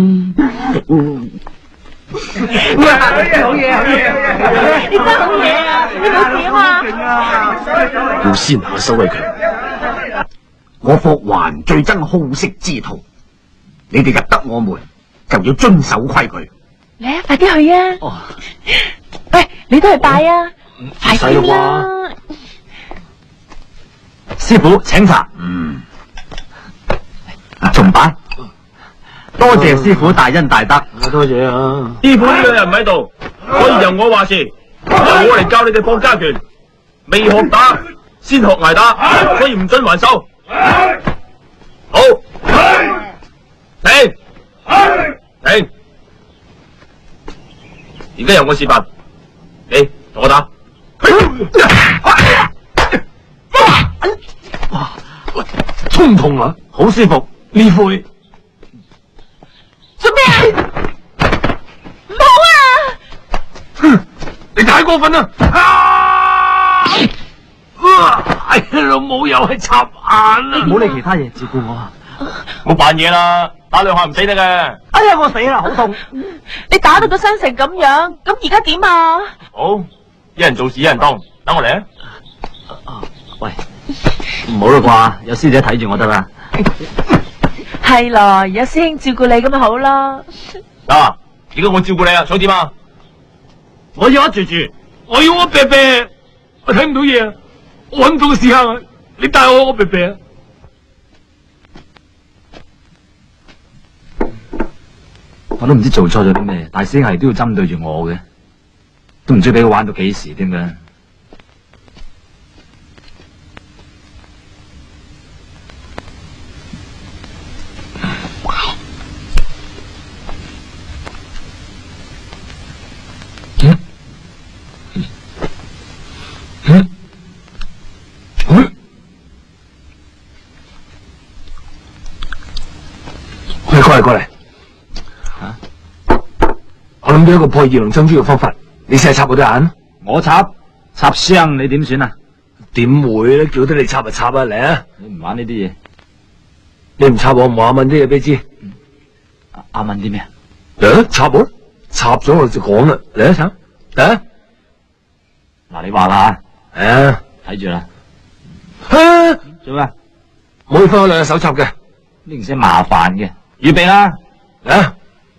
好嘢，好嘢，好嘢， 你真好嘢啊！你冇點啊？ 要先下手為強。我霍還最憎好色之徒，你哋入得我門就要遵守規矩。 嚟啊，快啲去啊！ 哦， 喂，你都去拜啊！快使啲啦啦！ 師傅請茶。 嗯， 重擺。多謝師傅大恩大德。 多謝啊！ 師傅呢兩日唔喺度，可以由我話事，由我嚟教你哋放家拳。未學打，先學挨打，所以唔准還手。好，停，停。而家由我示範，你同我打。 哇，痛唔痛啊？ 好舒服。 呢灰做咩啊？唔好啊！ 你太過分啦！啊！哎呀，老母又係插眼啦！ 唔好理其他嘢，照顧我啊！ 冇扮嘢啦，打兩下唔死得嘅。 哎呀，我死啦，好痛！ 你打到個傷成咁樣，咁而家點啊？ 好，一人做事一人當，等我嚟啊！ 啊，喂，唔好啦啩，有師姐睇住我得啦。 係咯，有師兄照顧你咁咪好咯。 嗱，而家我照顧你啊，想點啊？我要一住住， 我要我病病，我睇唔到嘢啊！我搵唔到個屎坑啊！你帶我我病病。 我都唔知做錯咗啲咩，大師兄係都要針對住我嘅，都唔知俾佢玩到幾時添嘅。 喂，過嚟過嚟。 啊！ 我諗到一個破二龍珍珠嘅方法，你試下插我對眼。 我插插傷你點算啊？ 點會咧？叫得你插就插啊！嚟啊！ 你唔玩呢啲嘢， 你唔插我，唔話問啲嘢俾你知。 阿問啲咩啊？ 誒，插我，插咗我就講啦。嚟啊，插嚟啊！ 嗱，你話啦吓，誒， 睇住啦。做咩？ 唔可以分開兩隻手插嘅， 呢件事麻煩嘅。預備啦！ 啊！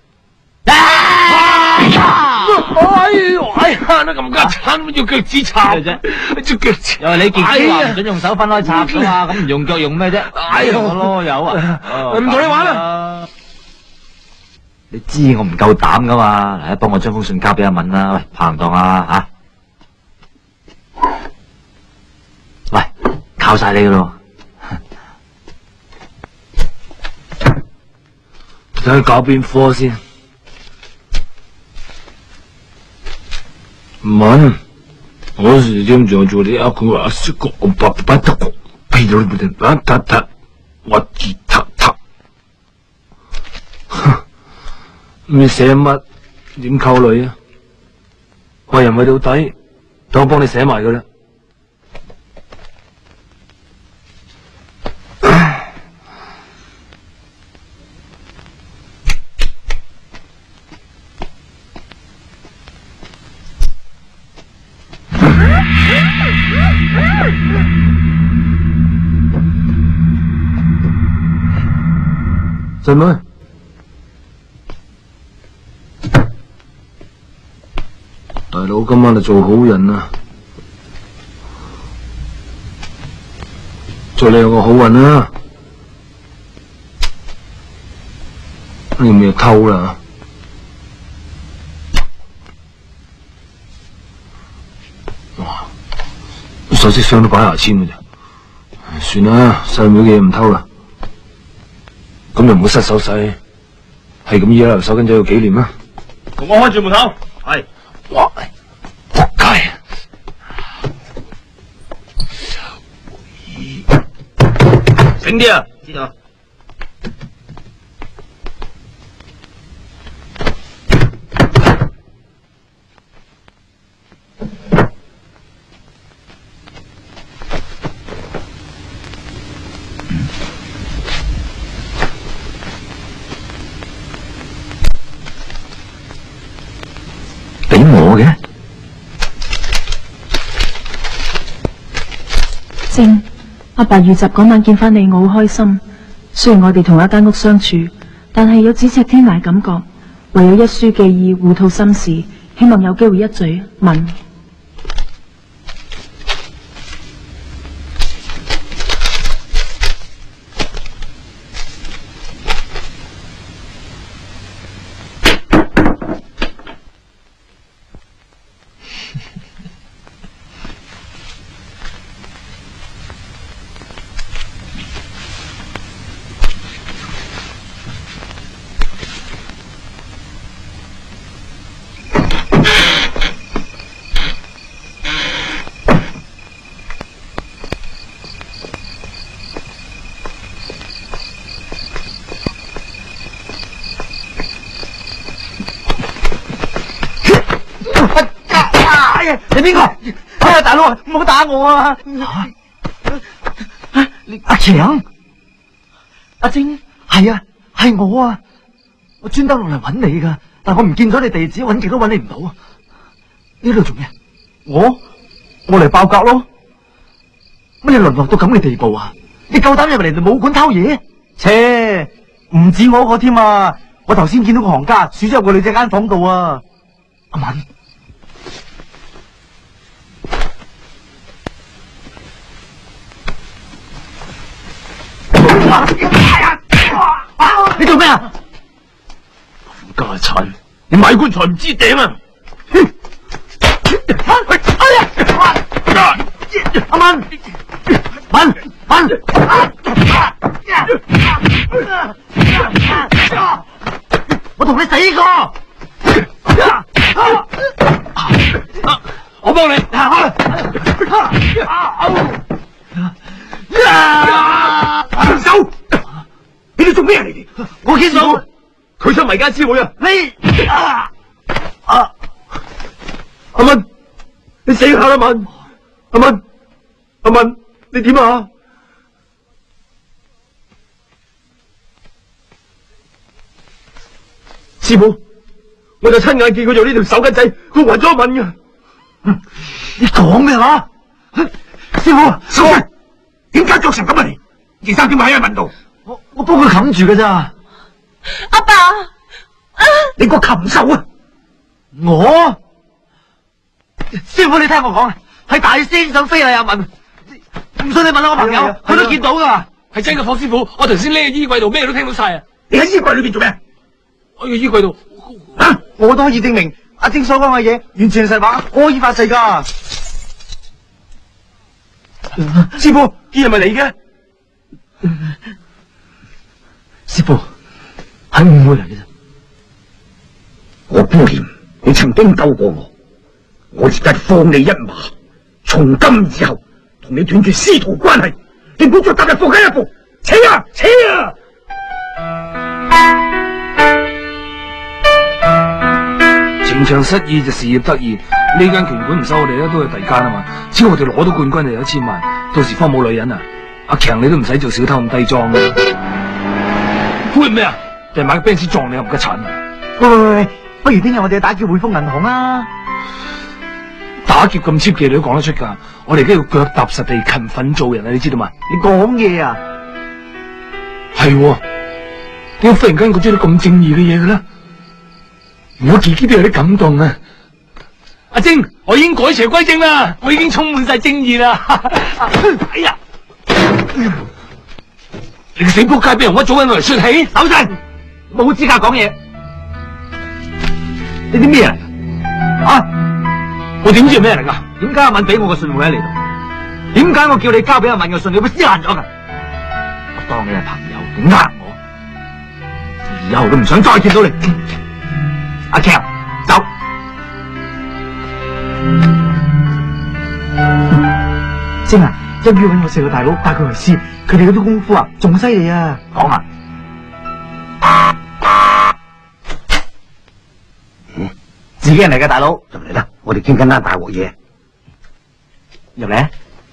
哎呀，哎呀，都咁加親，要腳趾插啫， 隻腳趾。 又係你傑夫話唔准用手分開插噶嘛，咁唔用腳用咩啫？ 哎呀， 我囉柚啊！ 唔同你玩啦！ 你知我唔夠膽噶嘛？嚟，幫我將封信交俾阿敏啦。喂，拍唔當啊吓！喂，靠晒你噶咯！ 睇佢搞邊科先？敏， 我是這樣做做的，佢話識個我爸爸得個，譬如你哋打打打，我住塔塔，你寫乜？點溝女啊？為人為到底，等我幫你寫埋佢啦。怎麼？大佬今晚就做好人啊！祝你有個好運啊！你有冇有偷啦？哇！首飾箱都擺牙籤嘅咋？算啦，細妹嘅嘢唔偷啦。咁就唔好失手勢，係咁依家留手巾仔要幾年啦。 同我開住門口。係。 哇！仆街！ 醒啲啊！知道。 俾我嘅， 正阿爸遇襲嗰晚見翻你，我好開心。雖然我哋同一間屋相處，但係有咫尺天涯感覺。唯有一書寄意，互吐心事，希望有機會一嘴吻。 你邊個？哎呀，大佬，唔好打我啊！啊你阿強，阿晶，係啊，係我啊！我專登落嚟揾你噶，但我唔見咗你地址，揾極都揾你唔到啊！呢度做咩？我我嚟爆格咯！乜你淪落到咁嘅地步啊？你夠膽入嚟就武館偷嘢？切，唔止我個添啊！我頭先見到個行家鼠咗入個女仔間房度啊！阿敏。你做咩啊？ 家產，你買棺材唔知頂啊！ 哎呀！阿文，文文，我同你死過！ 我幫你。 停手！你哋做咩啊？你哋，我見到佢想迷奸師妹啊！ 你啊啊！ 阿文，你死下啦，文！阿文，阿文，你點啊？師傅，我就親眼見佢用呢條手巾仔，佢暈咗阿文噶。 你講咩話？師傅， 師傅，點解着成咁啊？你件衫點解喺阿文度？ 我我幫佢冚住噶咋。 阿爸，啊、 你個禽獸啊！ 我師傅，你聽我講啊，係大聲想非禮阿文，唔信你問下我朋友，佢都見到噶。 係真嘅，霍師傅，我頭先匿喺衣櫃度，咩都聽到晒啊！ 你喺衣櫃裏邊做咩？ 我喺衣櫃度啊！我都可以證明阿晶所講嘅嘢完全係實話，我可以發誓噶。師傅，件係咪你嘅？師傅，係誤會嚟嘅啫。 我姑念你曾經救過我，我而家放你一馬， 從今以後同你斷絕師徒關係，你唔好再踏入霍家一步。扯啊扯啊！ 情場失意就事業得意，呢間拳館唔收我哋咧，都係第間啊嘛。只要我哋攞到冠軍就有一千萬，到時方冇女人啊，阿強你都唔使做小偷咁低裝嘅。喂咩啊？定係買個奔馳撞你又唔得鏟啊！ 喂喂喂，不如聽日我哋去打劫匯豐銀行啊！ 打劫咁 cheap 嘅你都講得出噶，我哋而家要腳踏實地勤奮做人啊，你知道嘛？ 你講嘢啊？ 係，點解忽然間講出啲咁正義嘅嘢嘅咧？我自己都有啲感動啊！阿晶，我已經改邪歸正啦，我已經充滿晒正義啦！哎呀，你個死仆街俾人屈咗，搵我嚟說起，手震，冇資格講嘢。 你啲咩人啊？ 我點知係咩嚟噶？ 點解阿敏俾我個信會喺你度？點解我叫你交俾阿敏個信，你會撕爛咗噶？我當你係朋友，你呃我，以後都唔想再見到你。阿強，走。晶啊，一於搵我四個大佬帶佢為師，佢哋嗰啲功夫啊，仲犀利啊！講啊！ 嗯， 自己人嚟嘅大佬， 入嚟啦，我哋傾緊單大鑊嘢。 入嚟，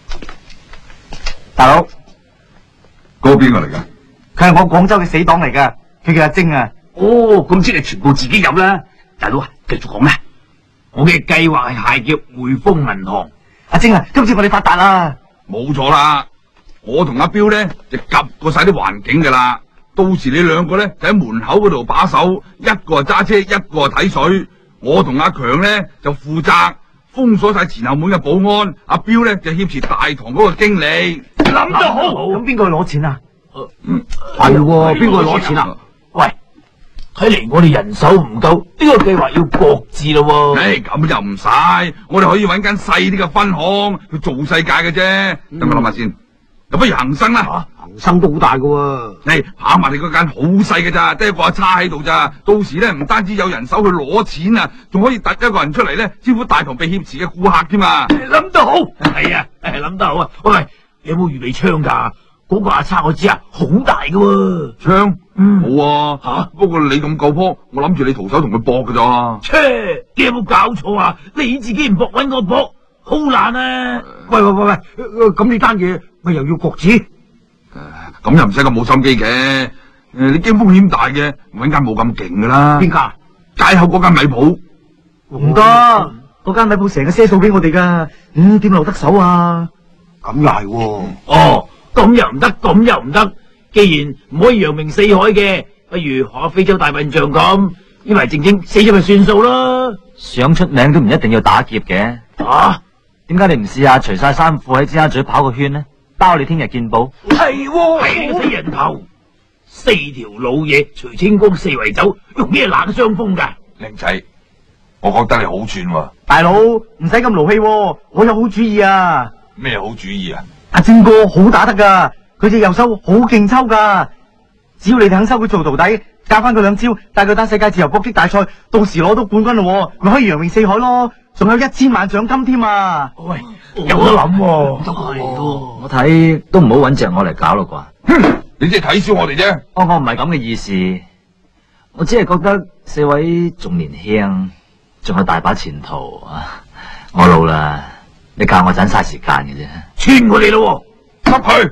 大佬， 嗰個邊個嚟噶？ 佢係我廣州嘅死黨嚟噶，佢叫阿晶啊。 哦，咁即係全部自己飲啦。大佬啊，繼續講啦。 我嘅計劃係械劫匯豐銀行。 阿晶啊，今次我哋發達啦！ 冇錯啦，我同阿彪咧就夾過晒啲環境噶啦。到時你兩個咧就喺門口嗰度把守，一個揸車，一個睇水。我同阿強咧就負責封鎖晒前後門嘅保安，阿彪咧就挾持大堂嗰個經理。 諗得好，咁邊個去攞錢啊？ 係喎，邊個去攞錢啊？ 喂，睇嚟我哋人手唔夠，呢個計劃要擱置咯。 唉，咁又唔使，我哋可以揾間細啲嘅分行去做世界嘅啫。等我諗下先，咁不如恒生啦。 恒生都好大噶喎。 你跑埋你嗰間好細嘅咋，得一個阿叉喺度咋。到時咧唔單止有人手去攞錢啊，仲可以突一個人出嚟咧招呼大堂被挾持嘅顧客添嘛。 諗得好，係啊，諗得好啊。喂，你有冇預備槍噶？嗰個阿叉我知啊，好大噶喎。 槍？ 嗯， 冇啊。吓、啊，不過你咁夠波，我諗住你徒手同佢搏噶咋。 切，你有冇搞錯啊？你自己唔搏，搵我搏，好難啊！ 喂喂喂喂，咁呢單嘢咪又要擱置？ 咁又唔使咁冇心機嘅。誒，你驚風險大嘅，搵間冇咁勁噶啦。 邊間？ 街口嗰間米鋪。 唔得，嗰間米鋪成個賒數俾我哋噶，嗯，點留得手啊？ 咁又係喎。 哦，咁又唔得，咁又唔得。既然唔可以揚名四海嘅，不如學下非洲大笨象咁，以為靜靜死咗咪算數咯。 想出名都唔一定要打劫嘅。 啊？ 點解你唔試下除晒衫褲喺尖沙咀跑個圈呢？包你聽日見報。 係喎，係個死人頭，四條老嘢隨清光四圍走，用咩冷傷風噶？ 靚仔，我覺得你好串喎。 大佬唔使咁勞氣，我有好主意啊！ 咩好主意啊？ 阿晶哥好打得噶，佢隻右手好勁抽噶，只要你肯收佢做徒弟，教翻佢兩招，帶佢打世界自由搏擊大賽，到時攞到冠軍咯，咪可以揚名四海咯，仲有一千萬獎金添啊！ 喂，有得諗喎，係咯，我睇都唔好揾隻我嚟搞咯啩。 哼，你即係睇小我哋啫。 哦，我唔係咁嘅意思，我只係覺得四位仲年輕，仲有大把前途啊！我老啦，你教我盞嘥時間嘅啫。 串我哋咯， 執佢！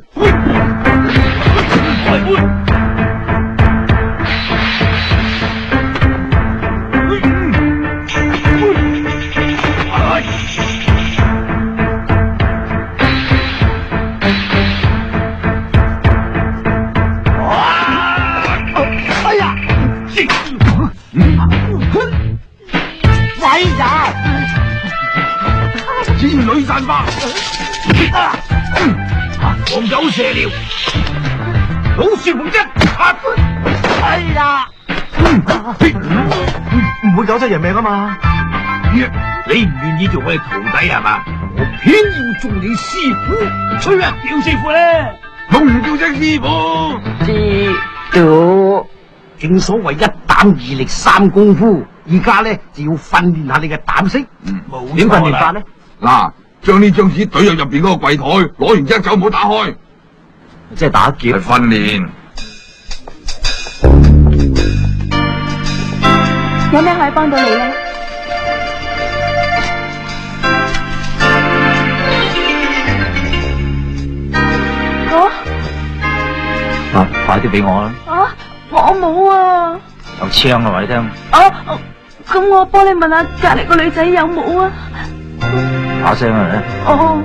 哎呀！喂呀！ 天女散花，黃狗射尿，老樹紅針， 哎呀！ 唔會搞出人命啊嘛！ 你唔願意做我哋徒弟係嘛？我偏要做你師傅，吹啊！叫師傅咧，都唔叫聲師傅。 知道，正所謂一膽二力三功夫，而家咧就要訓練下你嘅膽識。 嗯，冇點訓練法咧？ 嗱， 將呢張紙懟入入邊嗰個櫃台，攞完之後就唔好打開。 即係打劫。 係訓練。 有咩可以幫到你咧？我啊，快啲俾我啦！ 啊，我冇啊！ 有槍啊，話你聽。 啊，咁我幫你問下隔籬個女仔有冇啊？ 把聲啊！ 哦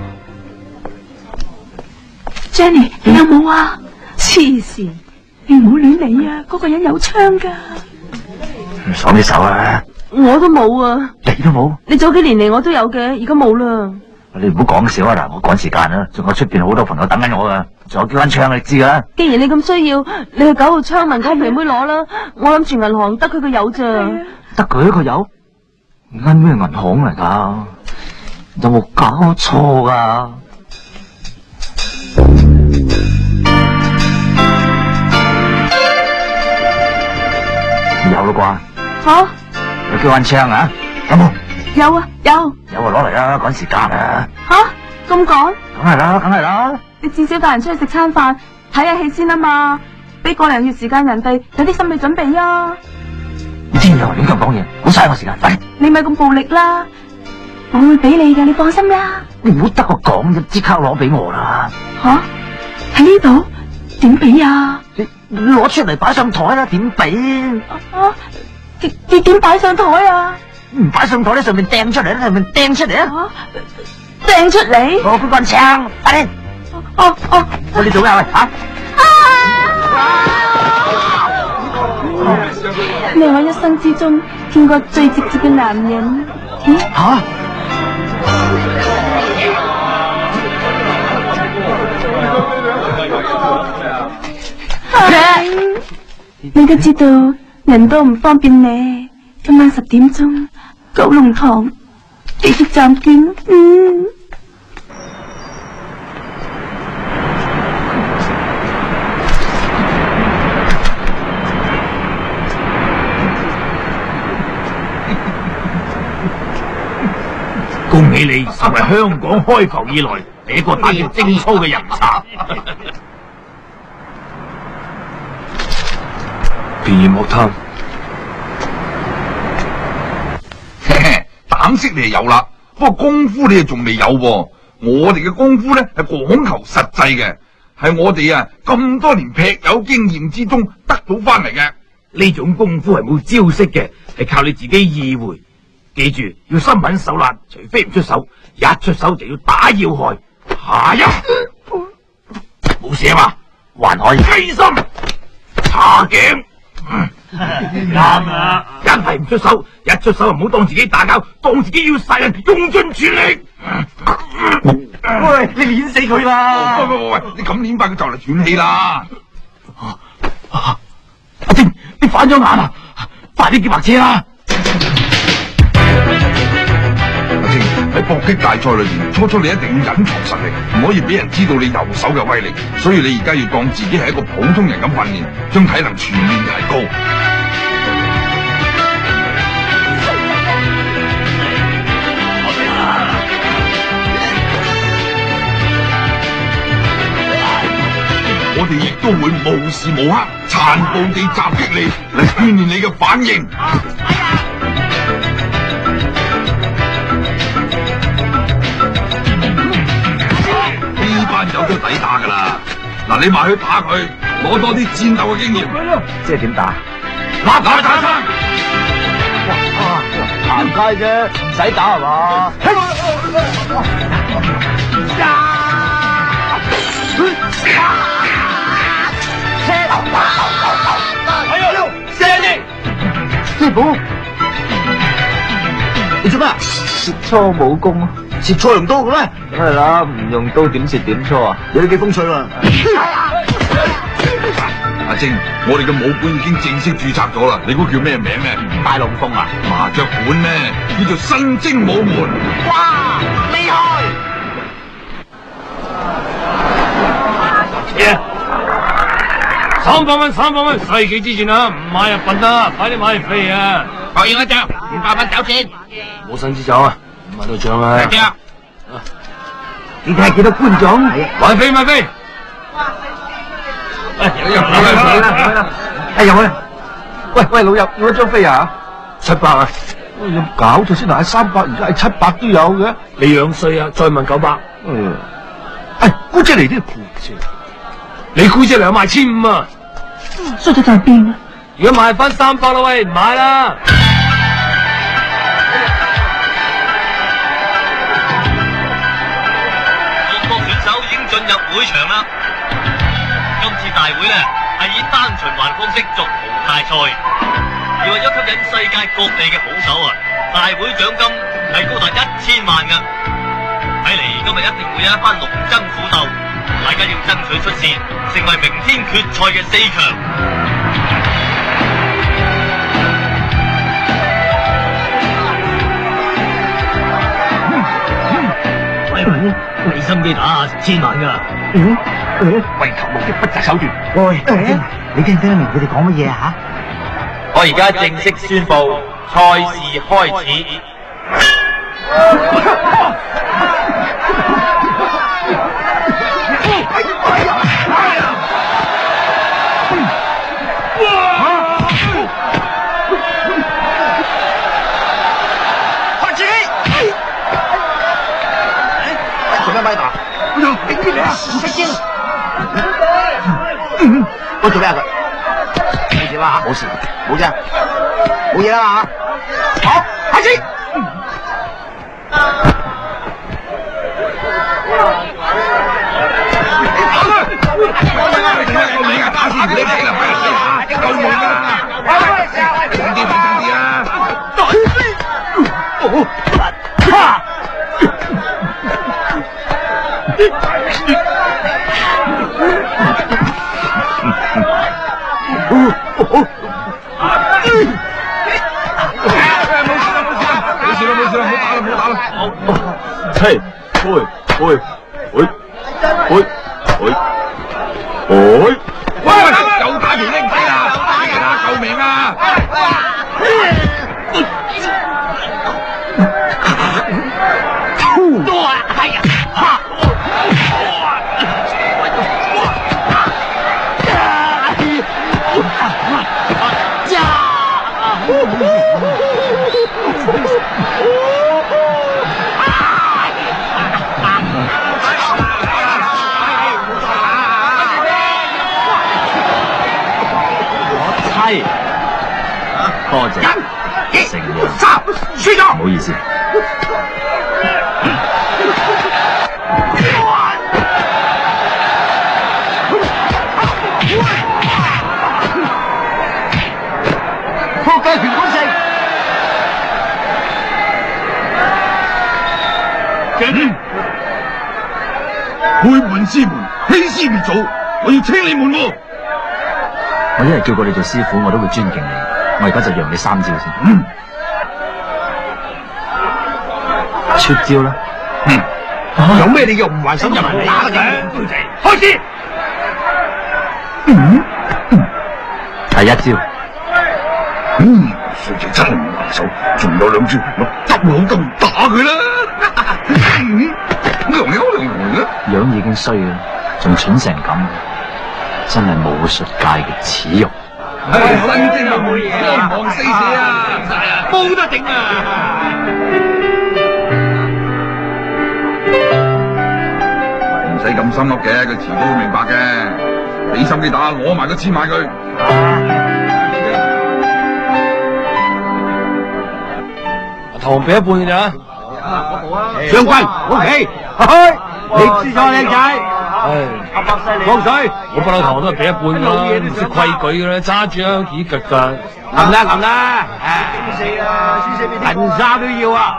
，Jenny，你有冇啊？黐線，你唔好亂嚟啊！嗰個人有槍噶。 唔爽你手啊！ 我都冇啊！ 你都冇？ 你早幾年嚟我都有嘅，而家冇啦。 你唔好講笑啊！嗱，我趕時間啊，仲有出邊好多朋友等緊我噶，仲有幾間槍你知噶啦。既然你咁需要，你去九號槍問嗰個肥妹攞啦。我諗住銀行得佢個有咋。 得佢一個有？間咩銀行嚟噶？有冇搞錯噶？有啦啩？吓？有幾間槍啊？有冇？ 有啊，有。 有啊，攞嚟啦，趕時間啊！ 吓？咁趕？ 梗係啦，梗係啦。 你至少帶人出去食餐飯，睇下戲先啊嘛，俾個零月時間人哋有啲心理準備啊！ 你天又亂咁講嘢，好嘥我時間，快！ 你咪咁暴力啦，我會俾你噶，你放心啦。 你唔好得我講就即刻攞俾我啦。 吓？喺呢度？點俾啊？ 你攞出嚟擺上台啦，點俾？ 啊？點點點擺上台啊？ 唔擺上台咧，上面掟出嚟啦，上面掟出嚟啊！ 掟出嚟？ 我嗰棍槍，快啲！ 哦哦， 我哋做咩啊？喂吓！ 你係我一生之中見過最直接嘅男人。咦？ 吓！ 你都知道人多唔方便你。今晚十點鐘，九龍塘地鐵站見。嗯。 恭喜你成為香港開埠以來第一個打劫貞操嘅人賊。 便宜莫貪。 膽識你係有啦，不過功夫你仲未有喎。我哋嘅功夫咧係講求實際嘅，係我哋啊咁多年劈友經驗之中得到翻嚟嘅。 呢種功夫係冇招式嘅，係靠你自己意會。記住要心狠手辣，除非唔出手，一出手就要打要害。下一冇事啊嘛，還可以雞心叉頸。啱啊！一係唔出手，一出手就唔好當自己打交，當自己要殺人，用盡全力。 喂，你碾死佢啦！ 喂喂喂喂，你咁碾法佢就嚟斷氣啦！ 阿晶，你反咗眼啊！快啲叫白車啦！ 阿晶，喺搏擊大賽裏邊，初初你一定要隱藏實力，唔可以俾人知道你右手嘅威力，所以你而家要當自己係一個普通人咁訓練，將體能全面提高。我哋亦都會無時無刻殘暴地襲擊你，嚟鍛煉你嘅反應。呢班友都抵打噶啦！嗱，你埋去打佢，攞多啲戰鬥嘅經驗。 即係點打？ 立打打生。 哇！行街啫，唔使打係嘛？師傅，你做咩啊？切磋武功啊！切磋用刀嘅咩？梗係啦，唔用刀點切點磋啊？有啲幾風趣喎！ 阿晶，我哋嘅武館已經正式註冊咗啦，你估叫咩名咩？ 大龍鳳啊？ 麻雀館咩？叫做新精武門。 哇！厲害！ 嘢！三百蚊，三百蚊，世紀之戰啊！唔買就笨啦，快啲買嚟飛啊！ 學完一仗，五百蚊走錢。 冇身之酒啊，唔買到獎啊！ 係啊！ 你睇下幾多觀眾？ 買飛買飛！ 哎，入去啦，入去啦，哎，入去。喂喂，老友，要一張飛啊？ 七百啊！ 有冇搞錯先？嗱，三百，而家係七百都有嘅。 你樣衰啊！再問九百。 嗯。哎，姑姐嚟啲姑姐， 你姑姐兩賣千五啊！ 衰咗就係邊啊？ 而家賣翻三百啦喂，唔買啦！ 各國選手已經進入會場啦。今次大會呢係以單循環方式作淘汰賽，而為咗吸引世界各地嘅好手啊，大會獎金係高達一千萬噶。睇嚟今日一定會有一番龍爭虎鬥，大家要爭取出線，成為明天決賽嘅四強。 喂喂，俾心機打，成千萬噶。 嗯嗯，為求目的不擇手段。喂，你聽唔聽得明佢哋講乜嘢啊？ 我而家正式宣布賽事開始。 做咩咪打？你邊嚟啊？唔識驚！我做咩啊？佢冇事啦嚇，冇事，冇啫，冇嘢啦嚇。好，開始。 救命啊！打先唔理死啦，救命啊！整啲整啲啊！ 哦，哈！ 冇事啦，冇事啦，唔好打啦，唔好打啦。 嘿，喂喂喂喂喂喂！ 喂，又打條僆仔啦！打嘢啦，救命啊！ 多啊！哎呀！ 係，多謝，成日輸咗， 唔好意思。 破雞拳攻勝， 嗯，開門之門，欺師滅祖，我要清你門喎。 我一日叫過你做師傅，我都會尊敬你。我而家就讓你三招先。 嗯， 出招啦。 嗯，有咩你又唔還手入嚟打得嘅？開始。 嗯，第一招。 嗯，衰仔真係唔還手，仲有兩招，我執老都唔打佢啦。嗯，涼涼涼涼啦。 樣已經衰啦，仲蠢成咁。真係武術界嘅恥辱。 唉，新精啊，冇嘢啊，望四射啊，冇得頂啊！唔使咁心噏嘅，佢遲早會明白嘅。俾心機打，攞埋個千萬佢。 堂俾一半嘅咋？ 將軍，O K，開，你輸咗靚仔。 唉， 放水， 我不嬲堂都係俾一半㗎啦，唔識規矩嘅咧，揸住啊幾腳㗎。 撳啦撳啦，輸死啦，輸死俾銀沙都要啊！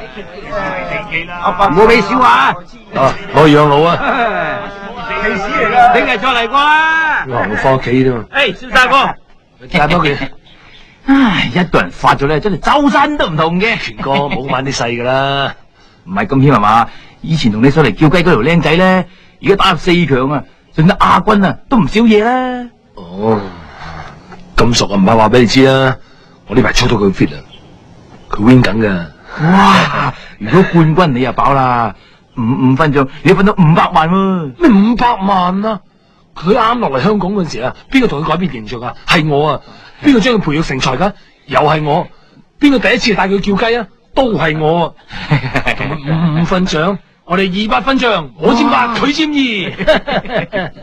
唔好俾笑啊！ 啊，我養老啊！ 騎士嚟㗎，聽日再嚟過啦。 我行到翻屋企啫嘛。 誒，蕭大哥， 帶多幾？ 唉，一個人發咗咧，真係周身都唔同嘅。 權哥冇玩啲細㗎啦， 唔係咁險係嘛？以前同你上嚟叫雞嗰條僆仔咧，而家打入四強啊，甚至亞軍啊，都唔少嘢啦。 哦，咁熟啊，唔怕話俾你知啦。我呢排操到佢 fit 啊，佢 win 緊㗎。 哇！如果冠軍你就飽啦， 五五分鐘，你分到五百萬喎？ 咩五百萬啊？佢啱落嚟香港嗰陣時啊，邊個同佢改變形象啊？係我啊！邊個將佢培育成才噶？又係我。邊個第一次帶佢叫雞啊？都係我。五五分獎，我哋二百分獎，我佔八，佢佔二。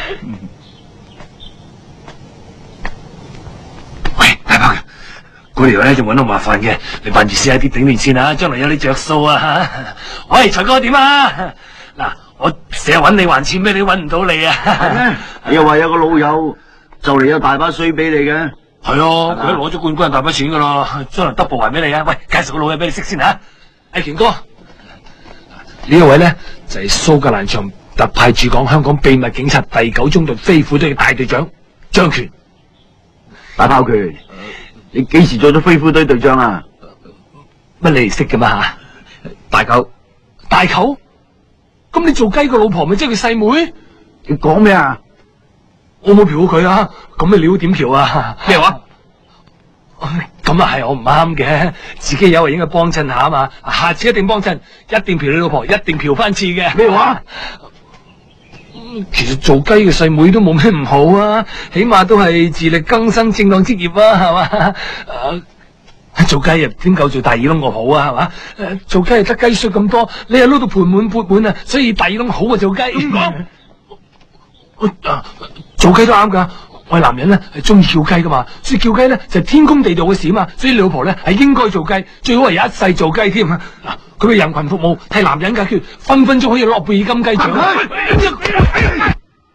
喂，大伯，嗰條咧就揾到麻煩嘅，你辦住試下啲頂面先啊，將來有你着數啊！喂，財哥點啊？嗱，我成日揾你還錢俾你，揾唔到你啊！ 你又話有個老友就嚟有大把水俾你嘅。 係咯，佢都攞咗冠軍大把錢噶啦，將來 double 還俾你啊！喂，介紹個老友俾你識先吓。阿權哥，呢一位咧就係蘇格蘭場特派駐港香港秘密警察第九中隊飛虎隊嘅大隊長張權。 大炮權，你幾時做咗飛虎隊隊長啊？ 乜你哋識噶嘛吓？大舅，大舅，咁你做雞個老婆咪即係佢細妹？ 你講咩啊？ 我冇嫖過佢啊！咁你料點嫖啊？ 咩話？ 咁啊係我唔啱嘅，自己有為應該幫襯下啊嘛，下次一定幫襯，一定嫖你老婆，一定嫖翻次嘅。 咩話？ 其實做雞嘅細妹都冇咩唔好啊，起碼都係自力更生正當職業啊，係嘛？誒，做雞啊，點夠做大耳窿個好啊，係嘛？誒，做雞係得雞碎咁多，你又撈到盆滿缽滿啊，所以大耳窿好過做雞。咁講。啊，做雞都啱噶，我係男人咧，係中意叫雞噶嘛，所以叫雞咧就係天公地道嘅事嘛，所以你老婆咧係應該做雞，最好係一世做雞添啊！嗱，佢為人群服務，替男人解決，分分鐘可以諾貝爾金雞獎。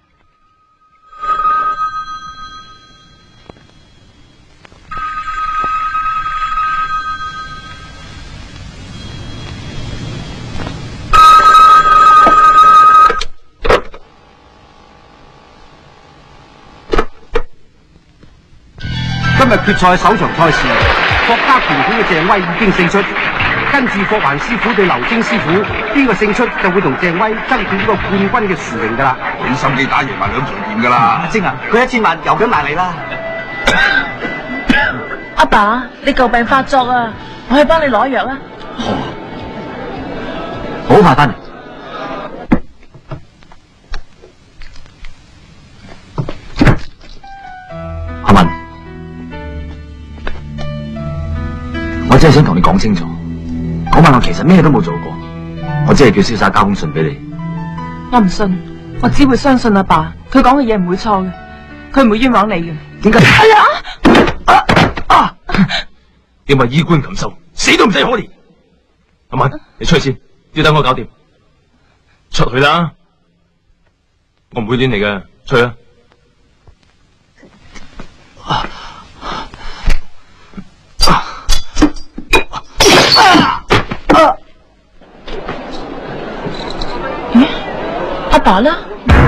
今日決賽首場賽事，國家拳館嘅鄭威已經勝出，跟住霍環師傅對劉晶師傅，邊個勝出就會同鄭威爭奪呢個冠軍嘅殊榮噶啦。 俾心機打贏埋兩場掂噶啦。 阿晶啊，佢一千萬游緊埋嚟啦。 阿爸，你舊病發作啊，我去幫你攞藥啦。 好快翻嚟。阿文，我真係想同你講清楚，嗰晚我其實咩都冇做過，我只係叫瀟灑交封信俾你。 我唔信，我只會相信阿爸，佢講嘅嘢唔會錯嘅，佢唔會冤枉你嘅。 點解？哎呀！ 啊啊！點話衣冠禽獸，死都唔使可憐。阿文，你出去先，要等我搞掂。出去啦，我唔會亂嚟嘅，出去啦。啊啊！咦？阿爸啦？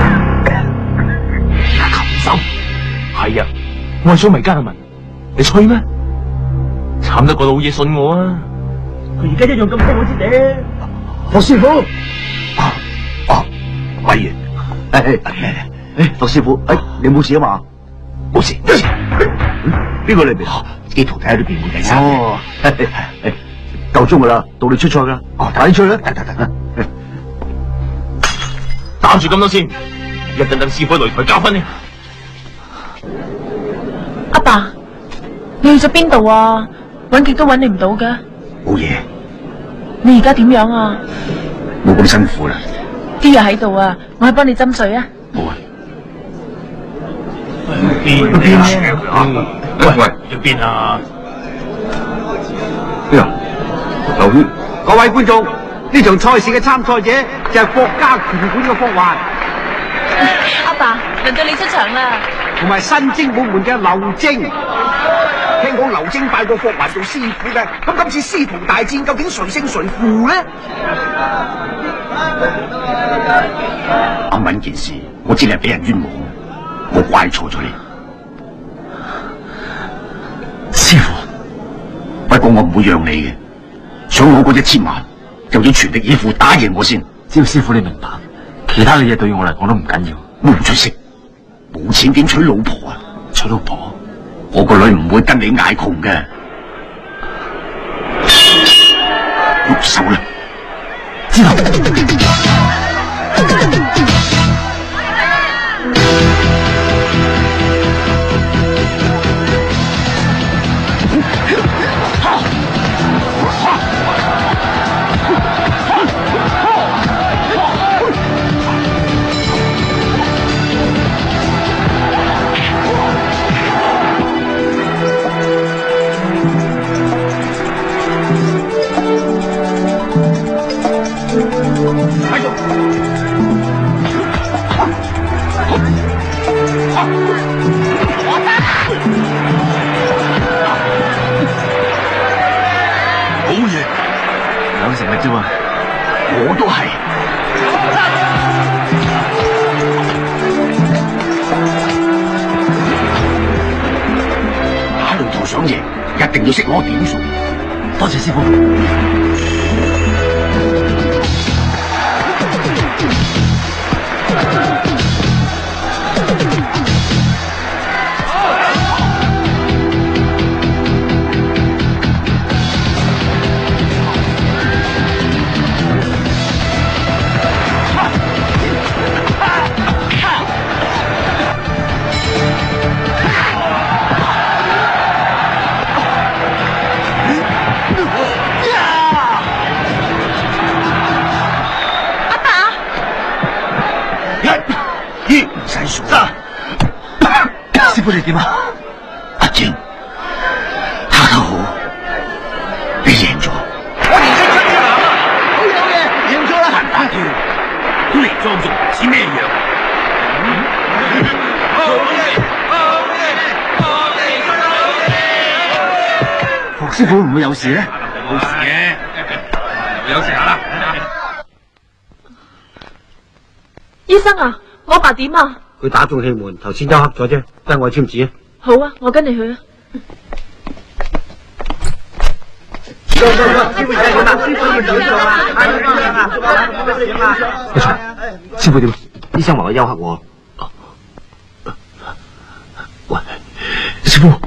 禽獸？係啊，我係想迷奸阿文，你吹咩？慘得個老嘢信我啊！ 佢而家一樣咁聽我知嘅。霍師傅， 啊啊，偉爺， 誒誒，霍師傅，誒，你冇事啊嘛？ 冇事，冇事。 邊個嚟邊？ 啲徒弟喺裏邊會計生。 哦，夠鐘噶啦，到你出賽啦。哦，快啲出去啦！等等等， 打住咁多先，一陣等師傅擂台交分呢。 阿爸，你去咗邊度啊？搵極都搵你唔到㗎。 冇嘢。 你而家點樣啊？ 冇咁辛苦啦。 啲藥喺度啊，我去幫你斟水啊。 好啊。 邊啊？喂喂，要邊啊？ 邊啊？劉軒， 各位觀眾，呢場賽事嘅參賽者就係國家拳館嘅霍環， 阿爸，輪到你出場啦。 同埋新精武門嘅劉晶。聽講劉晶拜過霍環做師傅嘅，咁今次師徒大戰究竟誰勝誰負呢？ 阿敏件事，我知你係俾人冤枉，我怪錯咗你。師傅，不過我唔會讓你嘅，想攞嗰一千萬，就要全力以赴打贏我先。只要師傅你明白，其他嘅嘢對於我嚟講都唔緊要。冇出息，冇錢點娶老婆啊？娶老婆？我個女唔會跟你嗌窮嘅。喐手啦！之後。 好嘢， 兩成力啫喎， 我都係。打擂台想贏，一定要識攞點數。 多謝師傅。師傅你點啊？ 阿正，打得好，你贏咗。 我連識出隻男啊！好嘢好嘢，贏咗啦！行打跳，都嚟裝作唔知咩樣。好嘢好嘢好嘢！霍師傅唔會有事咧？ 冇事嘅，有事下啦。 醫生啊，我爸點啊？ 佢打中氣門，頭先休克咗啫，跟我簽字啊！ 好啊，我跟你去啊。 師傅點啊？師傅點啊？師傅點？醫生話我休克喎。喂，師傅，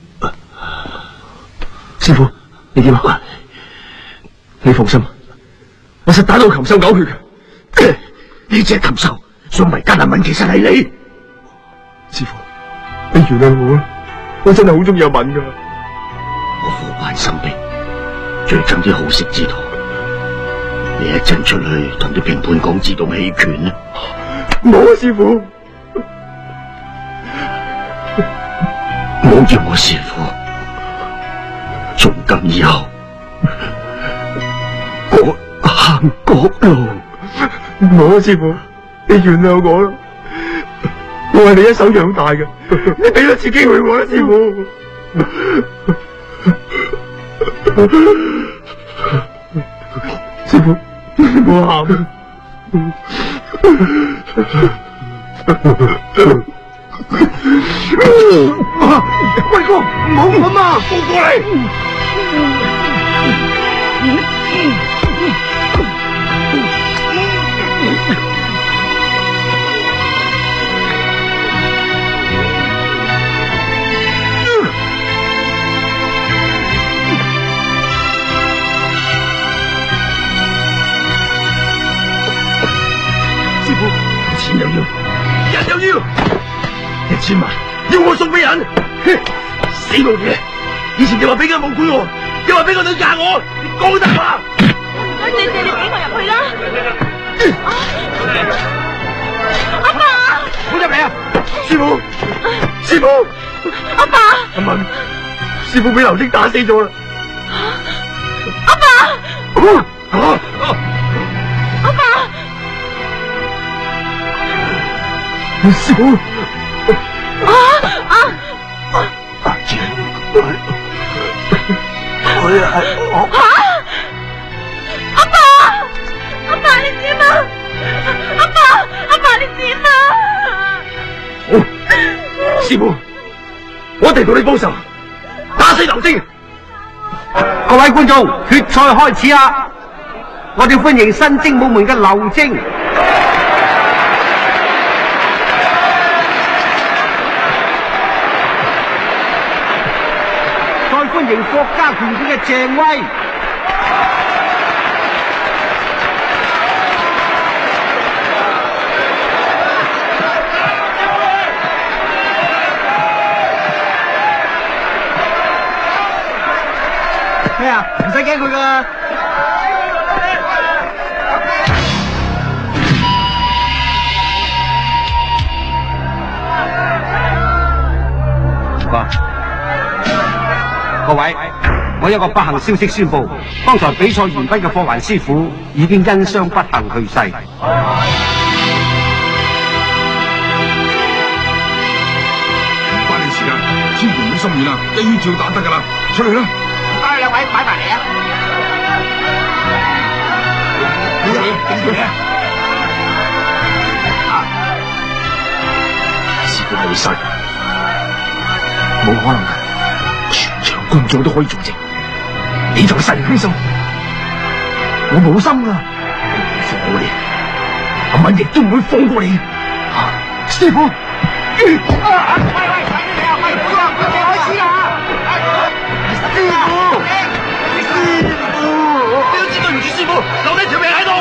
師傅你點啊？你放心，我實打到禽獸嘔血嘅。呢隻禽獸上埋加難敏，其實係你。師傅，你原諒我啦，我真係好中意阿敏噶。我苦患心病，最憎啲好食之徒。你一陣出去同啲評判講自動棄權啦。冇啊，師傅，冇叫我師傅。從今以後，我行國路。冇啊，師傅，你原諒我啦。我係你一手養大嘅，你俾多次機會我啦，師傅。師傅，唔好喊。威哥，唔好咁啊！放過嚟。師傅，錢又要，人又要，一千萬要我送俾人，死老嘢！以前你話俾間武館我，又話俾個女嫁我，你講大話！唔該謝謝你俾我入去啦。阿爸，好入嚟啊！師傅，師傅，阿爸，阿文，師傅俾劉晶打死咗啦！阿爸，啊！阿爸。師傅，啊啊！阿姐，佢佢係我。吓！阿爸，阿爸你點啊？阿爸，阿爸你點啊？好，師傅，我一定同你報仇，打死劉晶。各位觀眾，決賽開始啦！我哋歡迎新精武門嘅劉晶。歡迎國家拳館嘅鄭威，咩啊？唔使驚佢噶。哥。各位，我有個不幸消息宣布，剛才比賽完畢嘅霍蘭師傅已經因傷不幸去世。 心軟啊，一於照打得噶啦，出去啦！ 帶兩位擺埋嚟啊！ 點住啊！ 師傅冇殺人，冇可能噶，全場觀眾都可以做證，你就係殺人兇手，我冇心噶，放過你，阿敏亦都唔會放過你。啊，師傅！ 喂喂，快啲嚟啊！喂，唔好啊，我哋開始啦！師傅，師傅，你都知對唔住師傅，留低條命喺度。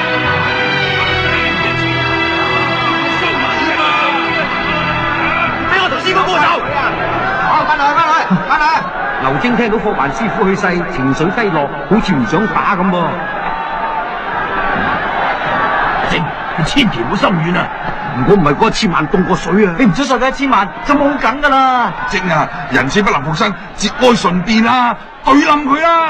俾我同師傅過手。好，翻嚟，翻嚟，翻嚟。 劉晶聽到霍萬師傅去世，情緒低落，好似唔想打咁噃。 阿晶，你千祈唔好心軟啊！ 如果唔係嗰一千萬凍過水啊！ 你唔出手嘅一千萬就冇緊噶啦。 精啊，人死不能復生，節哀順變啦，對冧佢啦！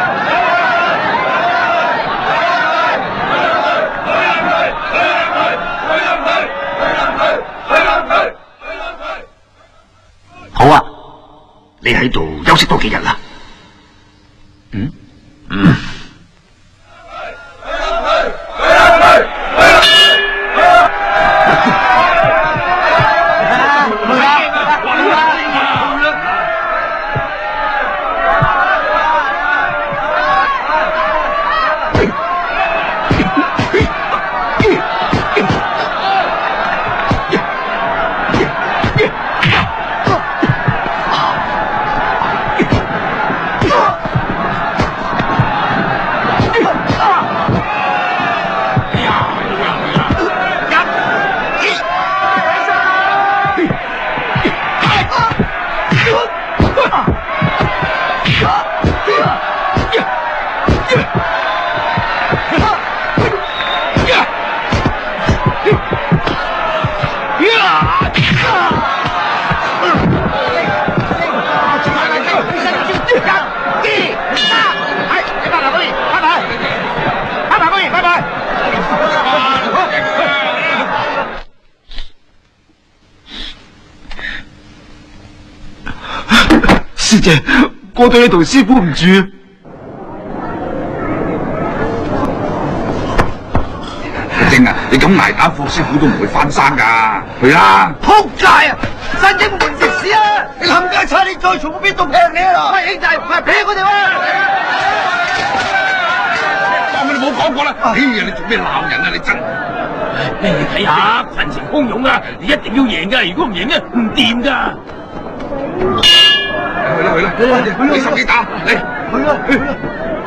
好啊，你喺度休息多幾日啦。嗯嗯。 師姐，我對你同師傅唔住。阿晶啊，你咁挨打，霍師傅都唔會翻生噶。去啦！ 仆街啊！新英門食屎啊！你冚家鏟，你再重複邊度劈你啊！喂，兄弟，快劈佢哋啊！ 我哋冇講過啦。哎呀，你做咩鬧人啊？你真。 你睇下，群情洶湧啊！你一定要贏噶，如果唔贏咧，唔掂噶。 去啦去啦，你十幾打嚟， 去啦去啦。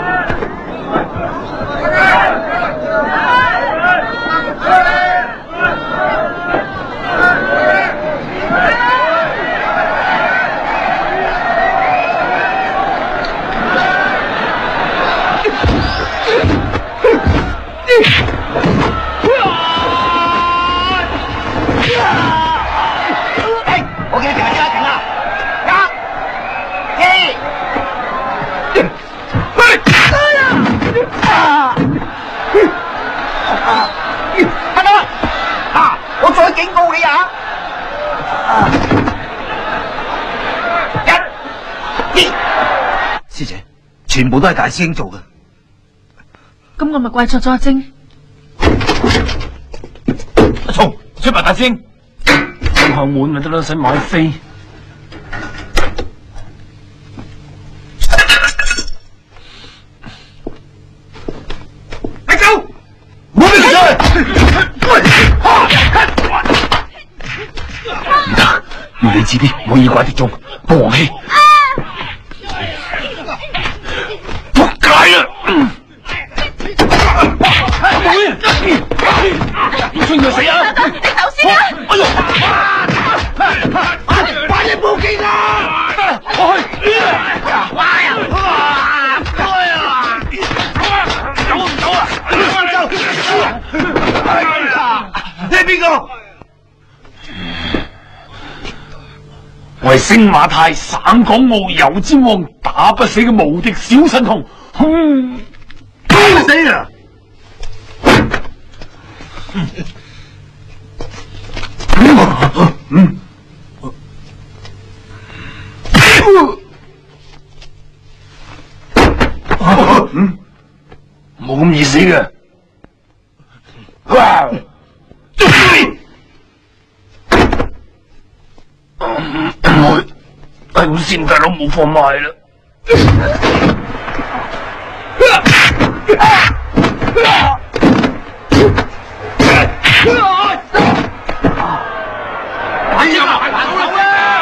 我嘅停啦停啦，係咪啊？我再警告你啊！一、二，師姐，全部都係大師兄做嘅。 咁我咪怪錯咗阿晶。 阿松，出埋大師兄，上後門咪得啦，使買飛。 你走！唔好俾佢出唔得，要理智啲，唔可以怪啲眾，幫王氣。仆街啦！要衝佢死啊！ 你走先啦！ 哎呦！ 快啲報警啊！ 我去！ 哇呀！ 走唔走啊？ 哎呀！你係邊個？ 我係星馬泰省港澳油尖旺打不死嘅無敵小神童。哼！ 打不死啊！嗯。 嘅。哇！捉你！唔會，係我先大佬冇貨賣啦。 哎呀，埋手啦！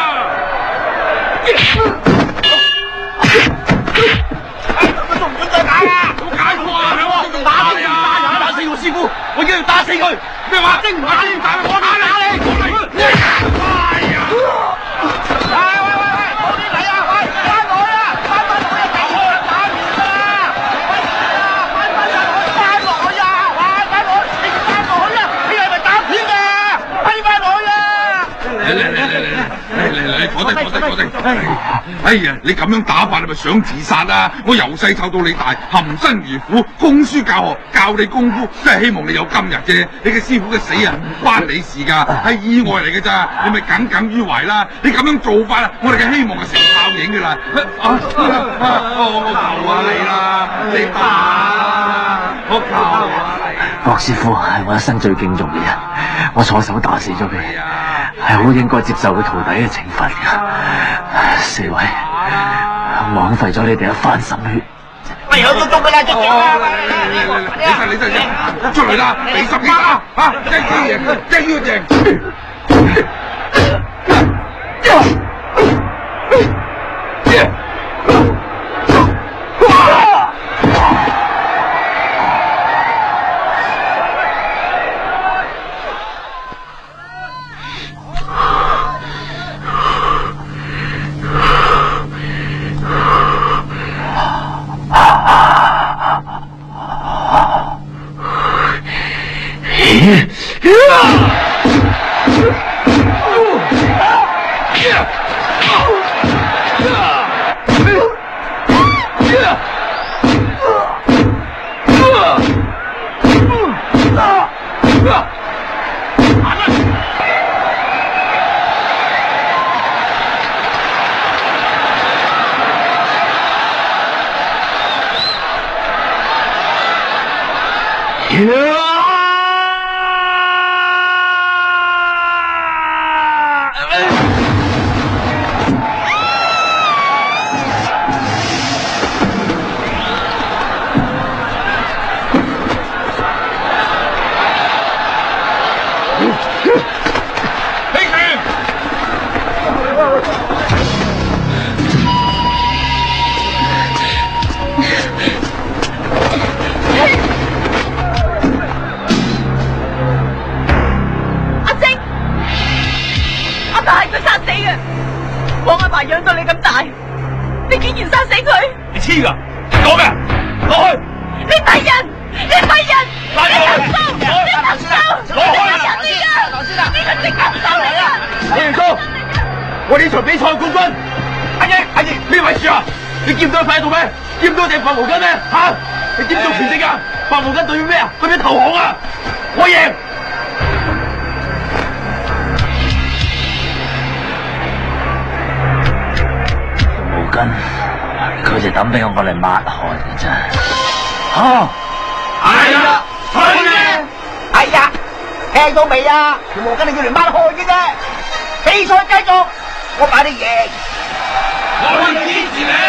佢仲唔准再打啊！ 點解錯啊？ 仲打你啊！打死我師傅，我要打死佢！ 咩話？ 精唔打你，打我打你！ 哎呀！ 喂喂喂喂，我啲嚟啊！喂，翻來啊！翻翻來啊！打我打完㗎啦！喂啊！翻翻來，翻來啊！翻翻來，你翻來啊！你係咪打片㗎？翻翻來啊！ 嚟嚟嚟嚟嚟嚟嚟嚟，坐定坐定坐定！哎呀，你咁樣打法，你咪想自殺啊！我由細湊到你大，含辛茹苦，供書教學，教你功夫，都係希望你有今日啫。你嘅師傅嘅死啊，唔關你事噶，係意外嚟嘅咋，你咪耿耿於懷啦！你咁樣做法啊，我哋嘅希望就成泡影噶啦！啊啊啊！我求下你啦，你打啦！我求下你。 郭師傅係我一生最敬重嘅人，我錯手打死咗佢，係好應該接受佢徒弟嘅懲罰噶。四位，枉費咗你哋一番心血。 喂，有都捉㗎啦，捉咗啦！ 你真你真真出嚟啦！俾十幾打啊！一要贏，一要贏。 佢就抌俾我嚟抹汗嘅啫。 哦，係啊，係咩？係啊，聽到未啊？條毛巾係要嚟抹汗嘅啫。比賽繼續，我擺你贏。 我會支持你。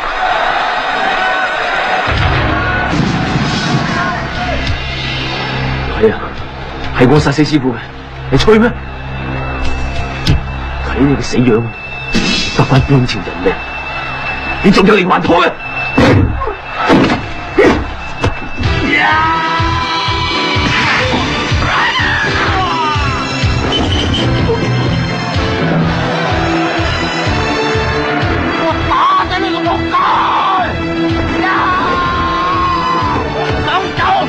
係啊，係我殺死師傅嘅，你吹咩？睇你嘅死樣，得翻半條人命。你仲有力還拖咩？ 我打死你個仆街！想走！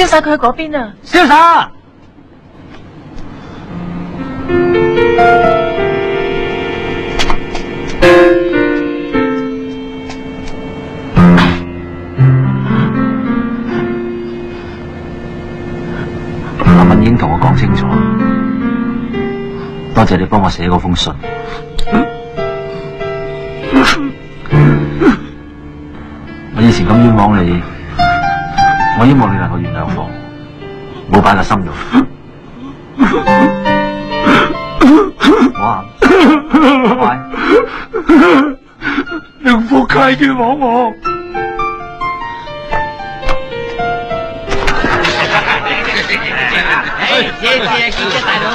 手佢喺嗰邊啊！ 瀟灑。阿敏已經同我講清楚，多謝你幫我寫嗰封信。我以前咁冤枉你，我希望你能夠原諒我，冇擺喺心度。我喊，乖， 你仆街冤枉我。 謝謝啊，健姐大佬。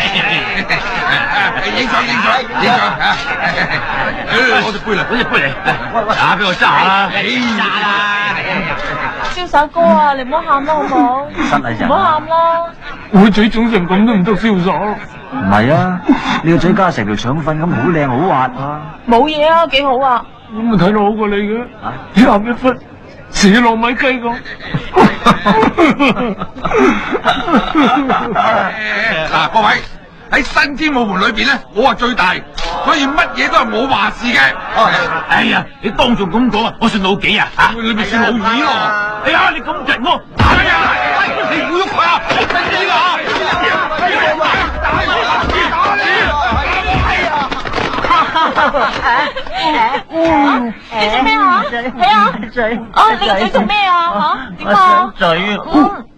影相影相影相吓，攞隻杯嚟，攞隻杯嚟，打俾我揸下啦， 揸啦。 瀟灑哥啊，你唔好喊啦，好唔好？ 失禮人， 唔好喊啦。 我嘴腫成咁都唔得瀟灑。 唔係啊，你個嘴加成條腸粉咁，好靚好滑啊！ 冇嘢啊，幾好啊。 咁咪睇到好過你嘅，一鹹一忽，似糯米雞咁。 嗱，各位喺新天武門裏邊咧，我係最大，所以乜嘢都係我話事嘅。 哎呀，你當眾咁講啊，我算老幾啊？吓， 你咪算老二咯。 哎呀，你咁人我，哎呀，你唔好喐佢啊！你呢個啊！ 你做咩啊？睇下，啊你你做咩啊？吓點啊？ 嘴。